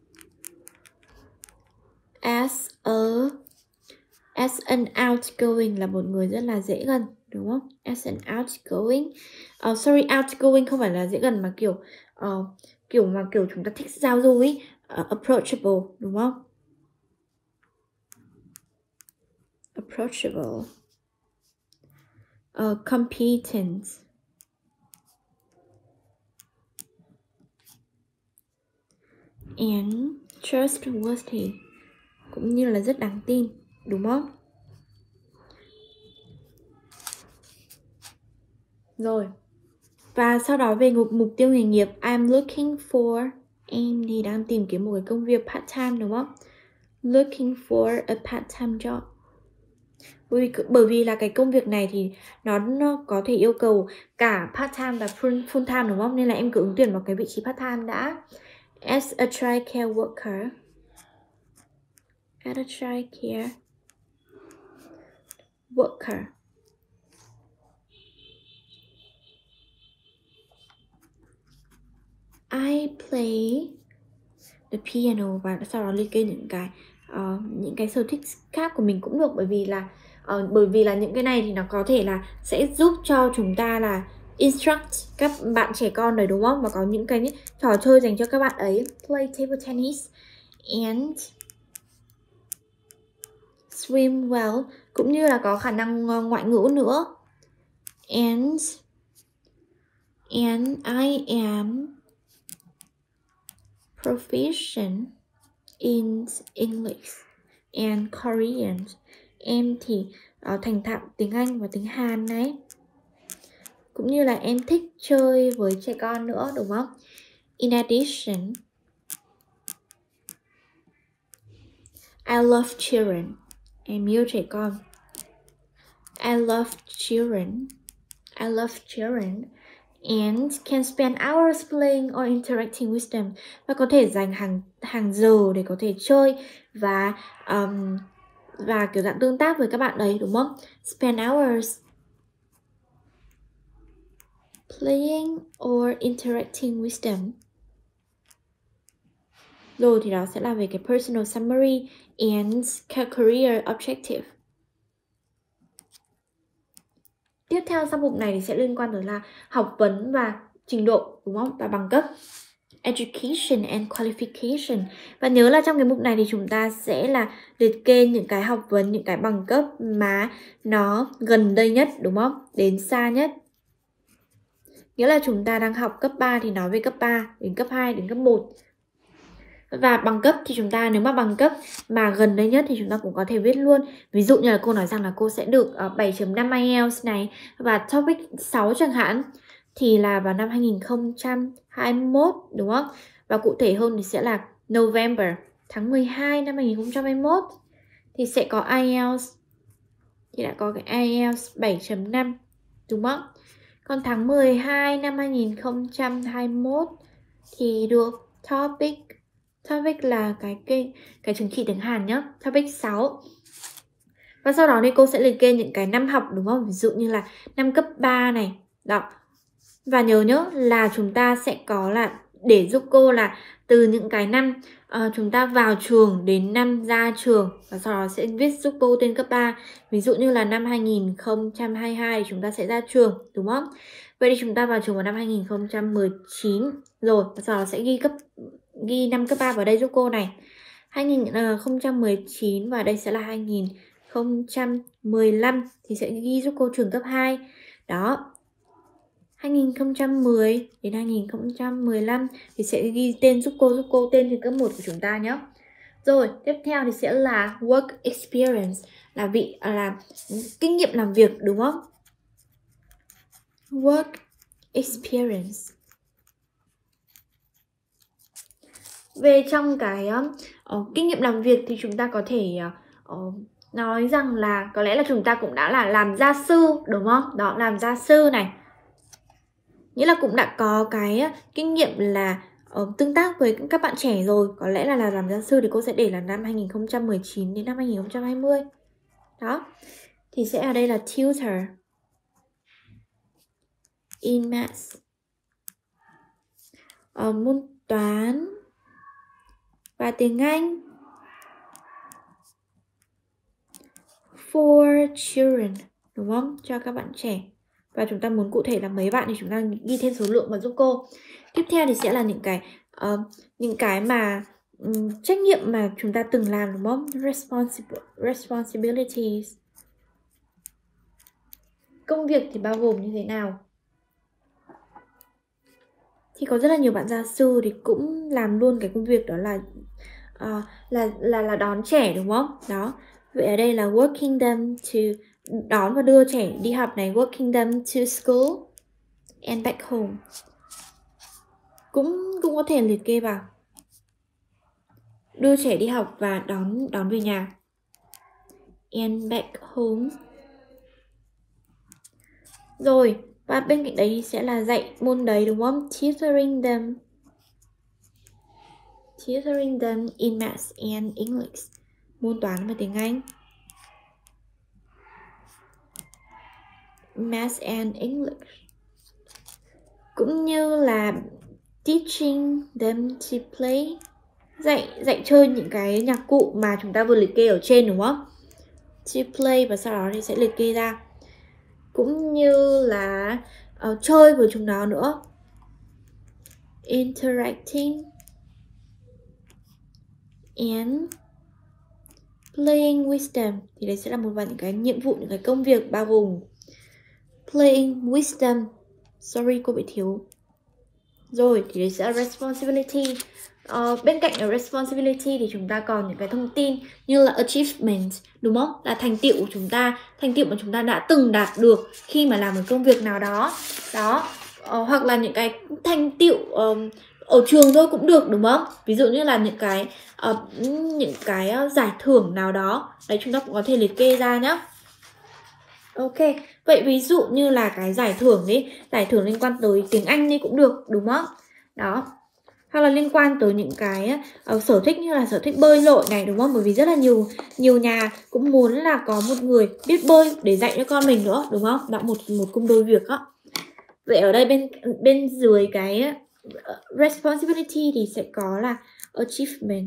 Speaker 2: as a as an outgoing, là một người rất là dễ gần, đúng không? As an outgoing, uh, sorry, outgoing không phải là dễ gần mà kiểu uh, kiểu mà kiểu chúng ta thích giao du ấy, uh, approachable, đúng không? Approachable, uh, competent, and trustworthy, cũng như là rất đáng tin, đúng không? Rồi. Và sau đó về mục, mục tiêu nghề nghiệp, I'm looking for, em thì đang tìm kiếm một cái công việc part-time đúng không? Looking for a part-time job. Bởi vì, bởi vì là cái công việc này thì nó, nó có thể yêu cầu cả part-time và full, full-time đúng không? Nên là em cứ ứng tuyển vào cái vị trí part-time đã. As a childcare worker. As a childcare worker. I play the piano, và sau đó liệt kê những cái uh, những cái sở thích khác của mình cũng được, bởi vì là uh, bởi vì là những cái này thì nó có thể là sẽ giúp cho chúng ta là instruct các bạn trẻ con đấy đúng không? Và có những cái trò chơi dành cho các bạn ấy. Play table tennis and swim well, cũng như là có khả năng uh, ngoại ngữ nữa. And and I am proficient in English and Korean. Em thì uh, thành thạo tiếng Anh và tiếng Hàn đấy. Cũng như là em thích chơi với trẻ con nữa đúng không? In addition, I love children. Em yêu trẻ con. I love children. I love children. And can spend hours playing or interacting with them. Và có thể dành hàng hàng giờ để có thể chơi và um, và kiểu dạng tương tác với các bạn đấy đúng không? Spend hours playing or interacting with them. Rồi thì đó sẽ là về cái personal summary and career objective. Tiếp theo trong mục này thì sẽ liên quan tới là học vấn và trình độ đúng không? Và bằng cấp. Education and qualification. Và nhớ là trong cái mục này thì chúng ta sẽ là liệt kê những cái học vấn, những cái bằng cấp mà nó gần đây nhất đúng không? Đến xa nhất. Nghĩa là chúng ta đang học cấp ba thì nói về cấp ba, đến cấp hai, đến cấp một. Và bằng cấp thì chúng ta, nếu mà bằng cấp mà gần đây nhất thì chúng ta cũng có thể viết luôn. Ví dụ như là cô nói rằng là cô sẽ được uh, bảy chấm năm ai eo này và topic sáu chẳng hạn, thì là vào năm hai nghìn không trăm hai mươi mốt, đúng không? Và cụ thể hơn thì sẽ là November, tháng mười hai năm hai nghìn không trăm hai mươi mốt thì sẽ có ai eo, thì đã có cái ai eo bảy chấm năm, đúng không? Còn tháng mười hai năm hai nghìn không trăm hai mươi mốt thì được topic Topic là cái cái, cái chứng chỉ tiếng Hàn nhá, topic sáu. Và sau đó thì cô sẽ liệt kê những cái năm học, đúng không? Ví dụ như là năm cấp ba này. Đó. Và nhớ nhớ là chúng ta sẽ có là để giúp cô là từ những cái năm uh, chúng ta vào trường đến năm ra trường. Và sau đó sẽ viết giúp cô tên cấp ba. Ví dụ như là năm hai nghìn không trăm hai mươi hai chúng ta sẽ ra trường, đúng không? Vậy thì chúng ta vào trường vào năm hai nghìn không trăm mười chín rồi. Và sau đó sẽ ghi cấp ghi năm cấp ba vào đây giúp cô này. hai nghìn không trăm mười chín và đây sẽ là hai nghìn không trăm mười lăm thì sẽ ghi giúp cô trường cấp hai. Đó. hai nghìn không trăm mười đến hai nghìn không trăm mười lăm thì sẽ ghi tên giúp cô giúp cô tên trường cấp một của chúng ta nhé. Rồi, tiếp theo thì sẽ là work experience, là vị là kinh nghiệm làm việc, đúng không? Work experience. Về trong cái uh, kinh nghiệm làm việc thì chúng ta có thể uh, nói rằng là có lẽ là chúng ta cũng đã là làm gia sư, đúng không? Đó, làm gia sư này. Nghĩa là cũng đã có cái kinh nghiệm là uh, tương tác với các bạn trẻ rồi. Có lẽ là, là làm gia sư thì cô sẽ để là năm hai nghìn không trăm mười chín đến năm hai nghìn không trăm hai mươi. Đó. Thì sẽ ở đây là tutor in maths. Uh, môn toán và tiếng Anh for children, đúng không? Cho các bạn trẻ. Và chúng ta muốn cụ thể là mấy bạn thì chúng ta ghi thêm số lượng vào giúp cô. Tiếp theo thì sẽ là những cái uh, những cái mà um, trách nhiệm mà chúng ta từng làm, đúng không? Responsible, responsibilities. Công việc thì bao gồm như thế nào? Thì có rất là nhiều bạn gia sư thì cũng làm luôn cái công việc đó là uh, là là là đón trẻ, đúng không? Đó. Vậy ở đây là working them to, đón và đưa trẻ đi học này, working them to school and back home. Cũng cũng có thể liệt kê vào. Đưa trẻ đi học và đón đón về nhà. And back home. Rồi, và bên cạnh đấy thì sẽ là dạy môn đấy, đúng không? Tutoring them. Tutoring them in maths and English. Môn toán và tiếng Anh. Maths and English. Cũng như là teaching them to play. Dạy dạy chơi những cái nhạc cụ mà chúng ta vừa liệt kê ở trên, đúng không? To play và sau đó thì sẽ liệt kê ra. Cũng như là uh, chơi với chúng nó nữa. Interacting and playing with them. Thì đấy sẽ là một vài những cái nhiệm vụ, những cái công việc bao gồm playing with them. Sorry, cô bị thiếu. Rồi, thì đấy sẽ là responsibility. Uh, bên cạnh ở responsibility thì chúng ta còn những cái thông tin như là achievement, đúng không? Là thành tựu của chúng ta, thành tựu mà chúng ta đã từng đạt được khi mà làm một công việc nào đó. Đó, uh, hoặc là những cái thành tựu uh, ở trường thôi cũng được, đúng không? Ví dụ như là những cái uh, những cái uh, giải thưởng nào đó. Đấy, chúng ta cũng có thể liệt kê ra nhé. Ok, vậy ví dụ như là cái giải thưởng đi, giải thưởng liên quan tới tiếng Anh đi cũng được, đúng không? Đó. Hoặc là liên quan tới những cái uh, sở thích như là sở thích bơi lội này, đúng không? Bởi vì rất là nhiều nhiều nhà cũng muốn là có một người biết bơi để dạy cho con mình nữa, đúng không? Đó, một một công đôi việc đó. Vậy ở đây bên bên dưới cái uh, responsibility thì sẽ có là achievement.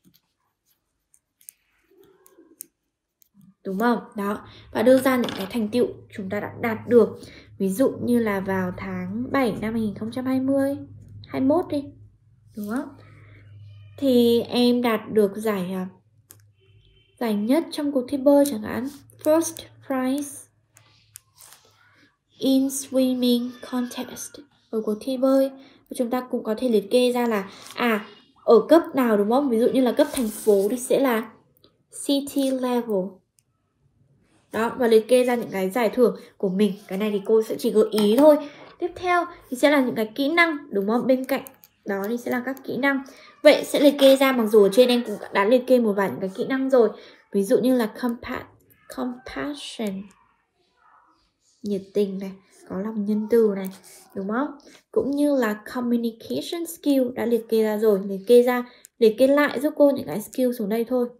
Speaker 2: Đúng không? Đó. Và đưa ra những cái thành tựu chúng ta đã đạt được. Ví dụ như là vào tháng bảy năm hai nghìn không trăm hai mươi, hai mươi mốt đi. Đúng không? Thì em đạt được giải giải nhất trong cuộc thi bơi chẳng hạn. First prize in swimming contest. ở cuộc thi bơi. Và chúng ta cũng có thể liệt kê ra là à ở cấp nào, đúng không? Ví dụ như là cấp thành phố thì sẽ là city level. Đó, và liệt kê ra những cái giải thưởng của mình. Cái này thì cô sẽ chỉ gợi ý thôi. Tiếp theo thì sẽ là những cái kỹ năng, đúng không? Bên cạnh đó thì sẽ là các kỹ năng. Vậy sẽ liệt kê ra, mặc dù ở trên em cũng đã liệt kê một vài những cái kỹ năng rồi. Ví dụ như là compa compassion, nhiệt tình này, có lòng nhân từ này, đúng không? Cũng như là communication skill đã liệt kê ra rồi. Liệt kê ra, liệt kê lại giúp cô những cái skill xuống đây thôi.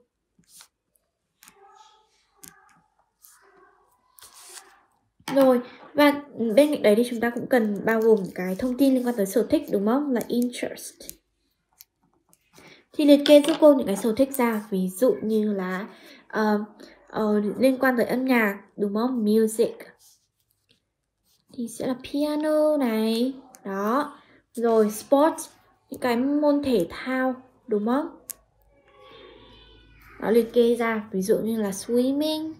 Speaker 2: Rồi, và bên cạnh đấy thì chúng ta cũng cần bao gồm cái thông tin liên quan tới sở thích, đúng không? Là interest. Thì liệt kê giúp cô những cái sở thích ra, ví dụ như là uh, uh, liên quan tới âm nhạc, đúng không? Music. Thì sẽ là piano này. Đó. Rồi sports, những cái môn thể thao, đúng không? Đó, liệt kê ra, ví dụ như là swimming.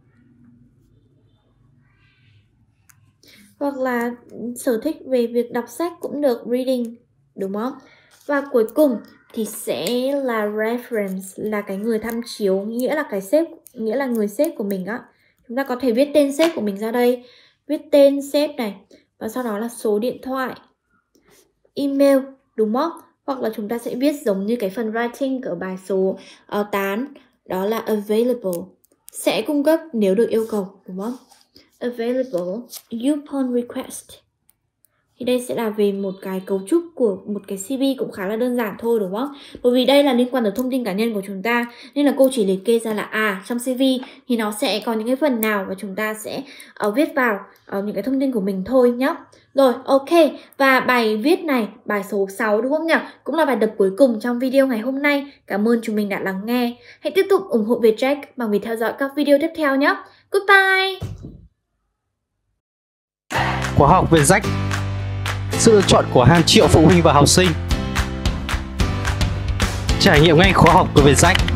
Speaker 2: Hoặc là sở thích về việc đọc sách cũng được, reading, đúng không? Và cuối cùng thì sẽ là reference, là cái người tham chiếu, nghĩa là cái sếp, nghĩa là người sếp của mình á. Chúng ta có thể viết tên sếp của mình ra đây, viết tên sếp này, và sau đó là số điện thoại, email, đúng không? Hoặc là chúng ta sẽ viết giống như cái phần writing ở bài số uh, tám, đó là available, sẽ cung cấp nếu được yêu cầu, đúng không? Available upon request. Thì đây sẽ là về một cái cấu trúc của một cái xê vê cũng khá là đơn giản thôi, đúng không? Bởi vì đây là liên quan tới thông tin cá nhân của chúng ta, nên là cô chỉ liệt kê ra là à trong xê vê thì nó sẽ có những cái phần nào và chúng ta sẽ uh, viết vào uh, những cái thông tin của mình thôi nhé. Rồi, ok. Và bài viết này, bài số sáu, đúng không nhỉ? Cũng là bài tập cuối cùng trong video ngày hôm nay. Cảm ơn chúng mình đã lắng nghe. Hãy tiếp tục ủng hộ Vietjet bằng việc theo dõi các video tiếp theo nhé. Goodbye.
Speaker 1: Khóa học Vietjet, sự lựa chọn của hàng triệu phụ huynh và học sinh. Trải nghiệm ngay khóa học của Vietjet.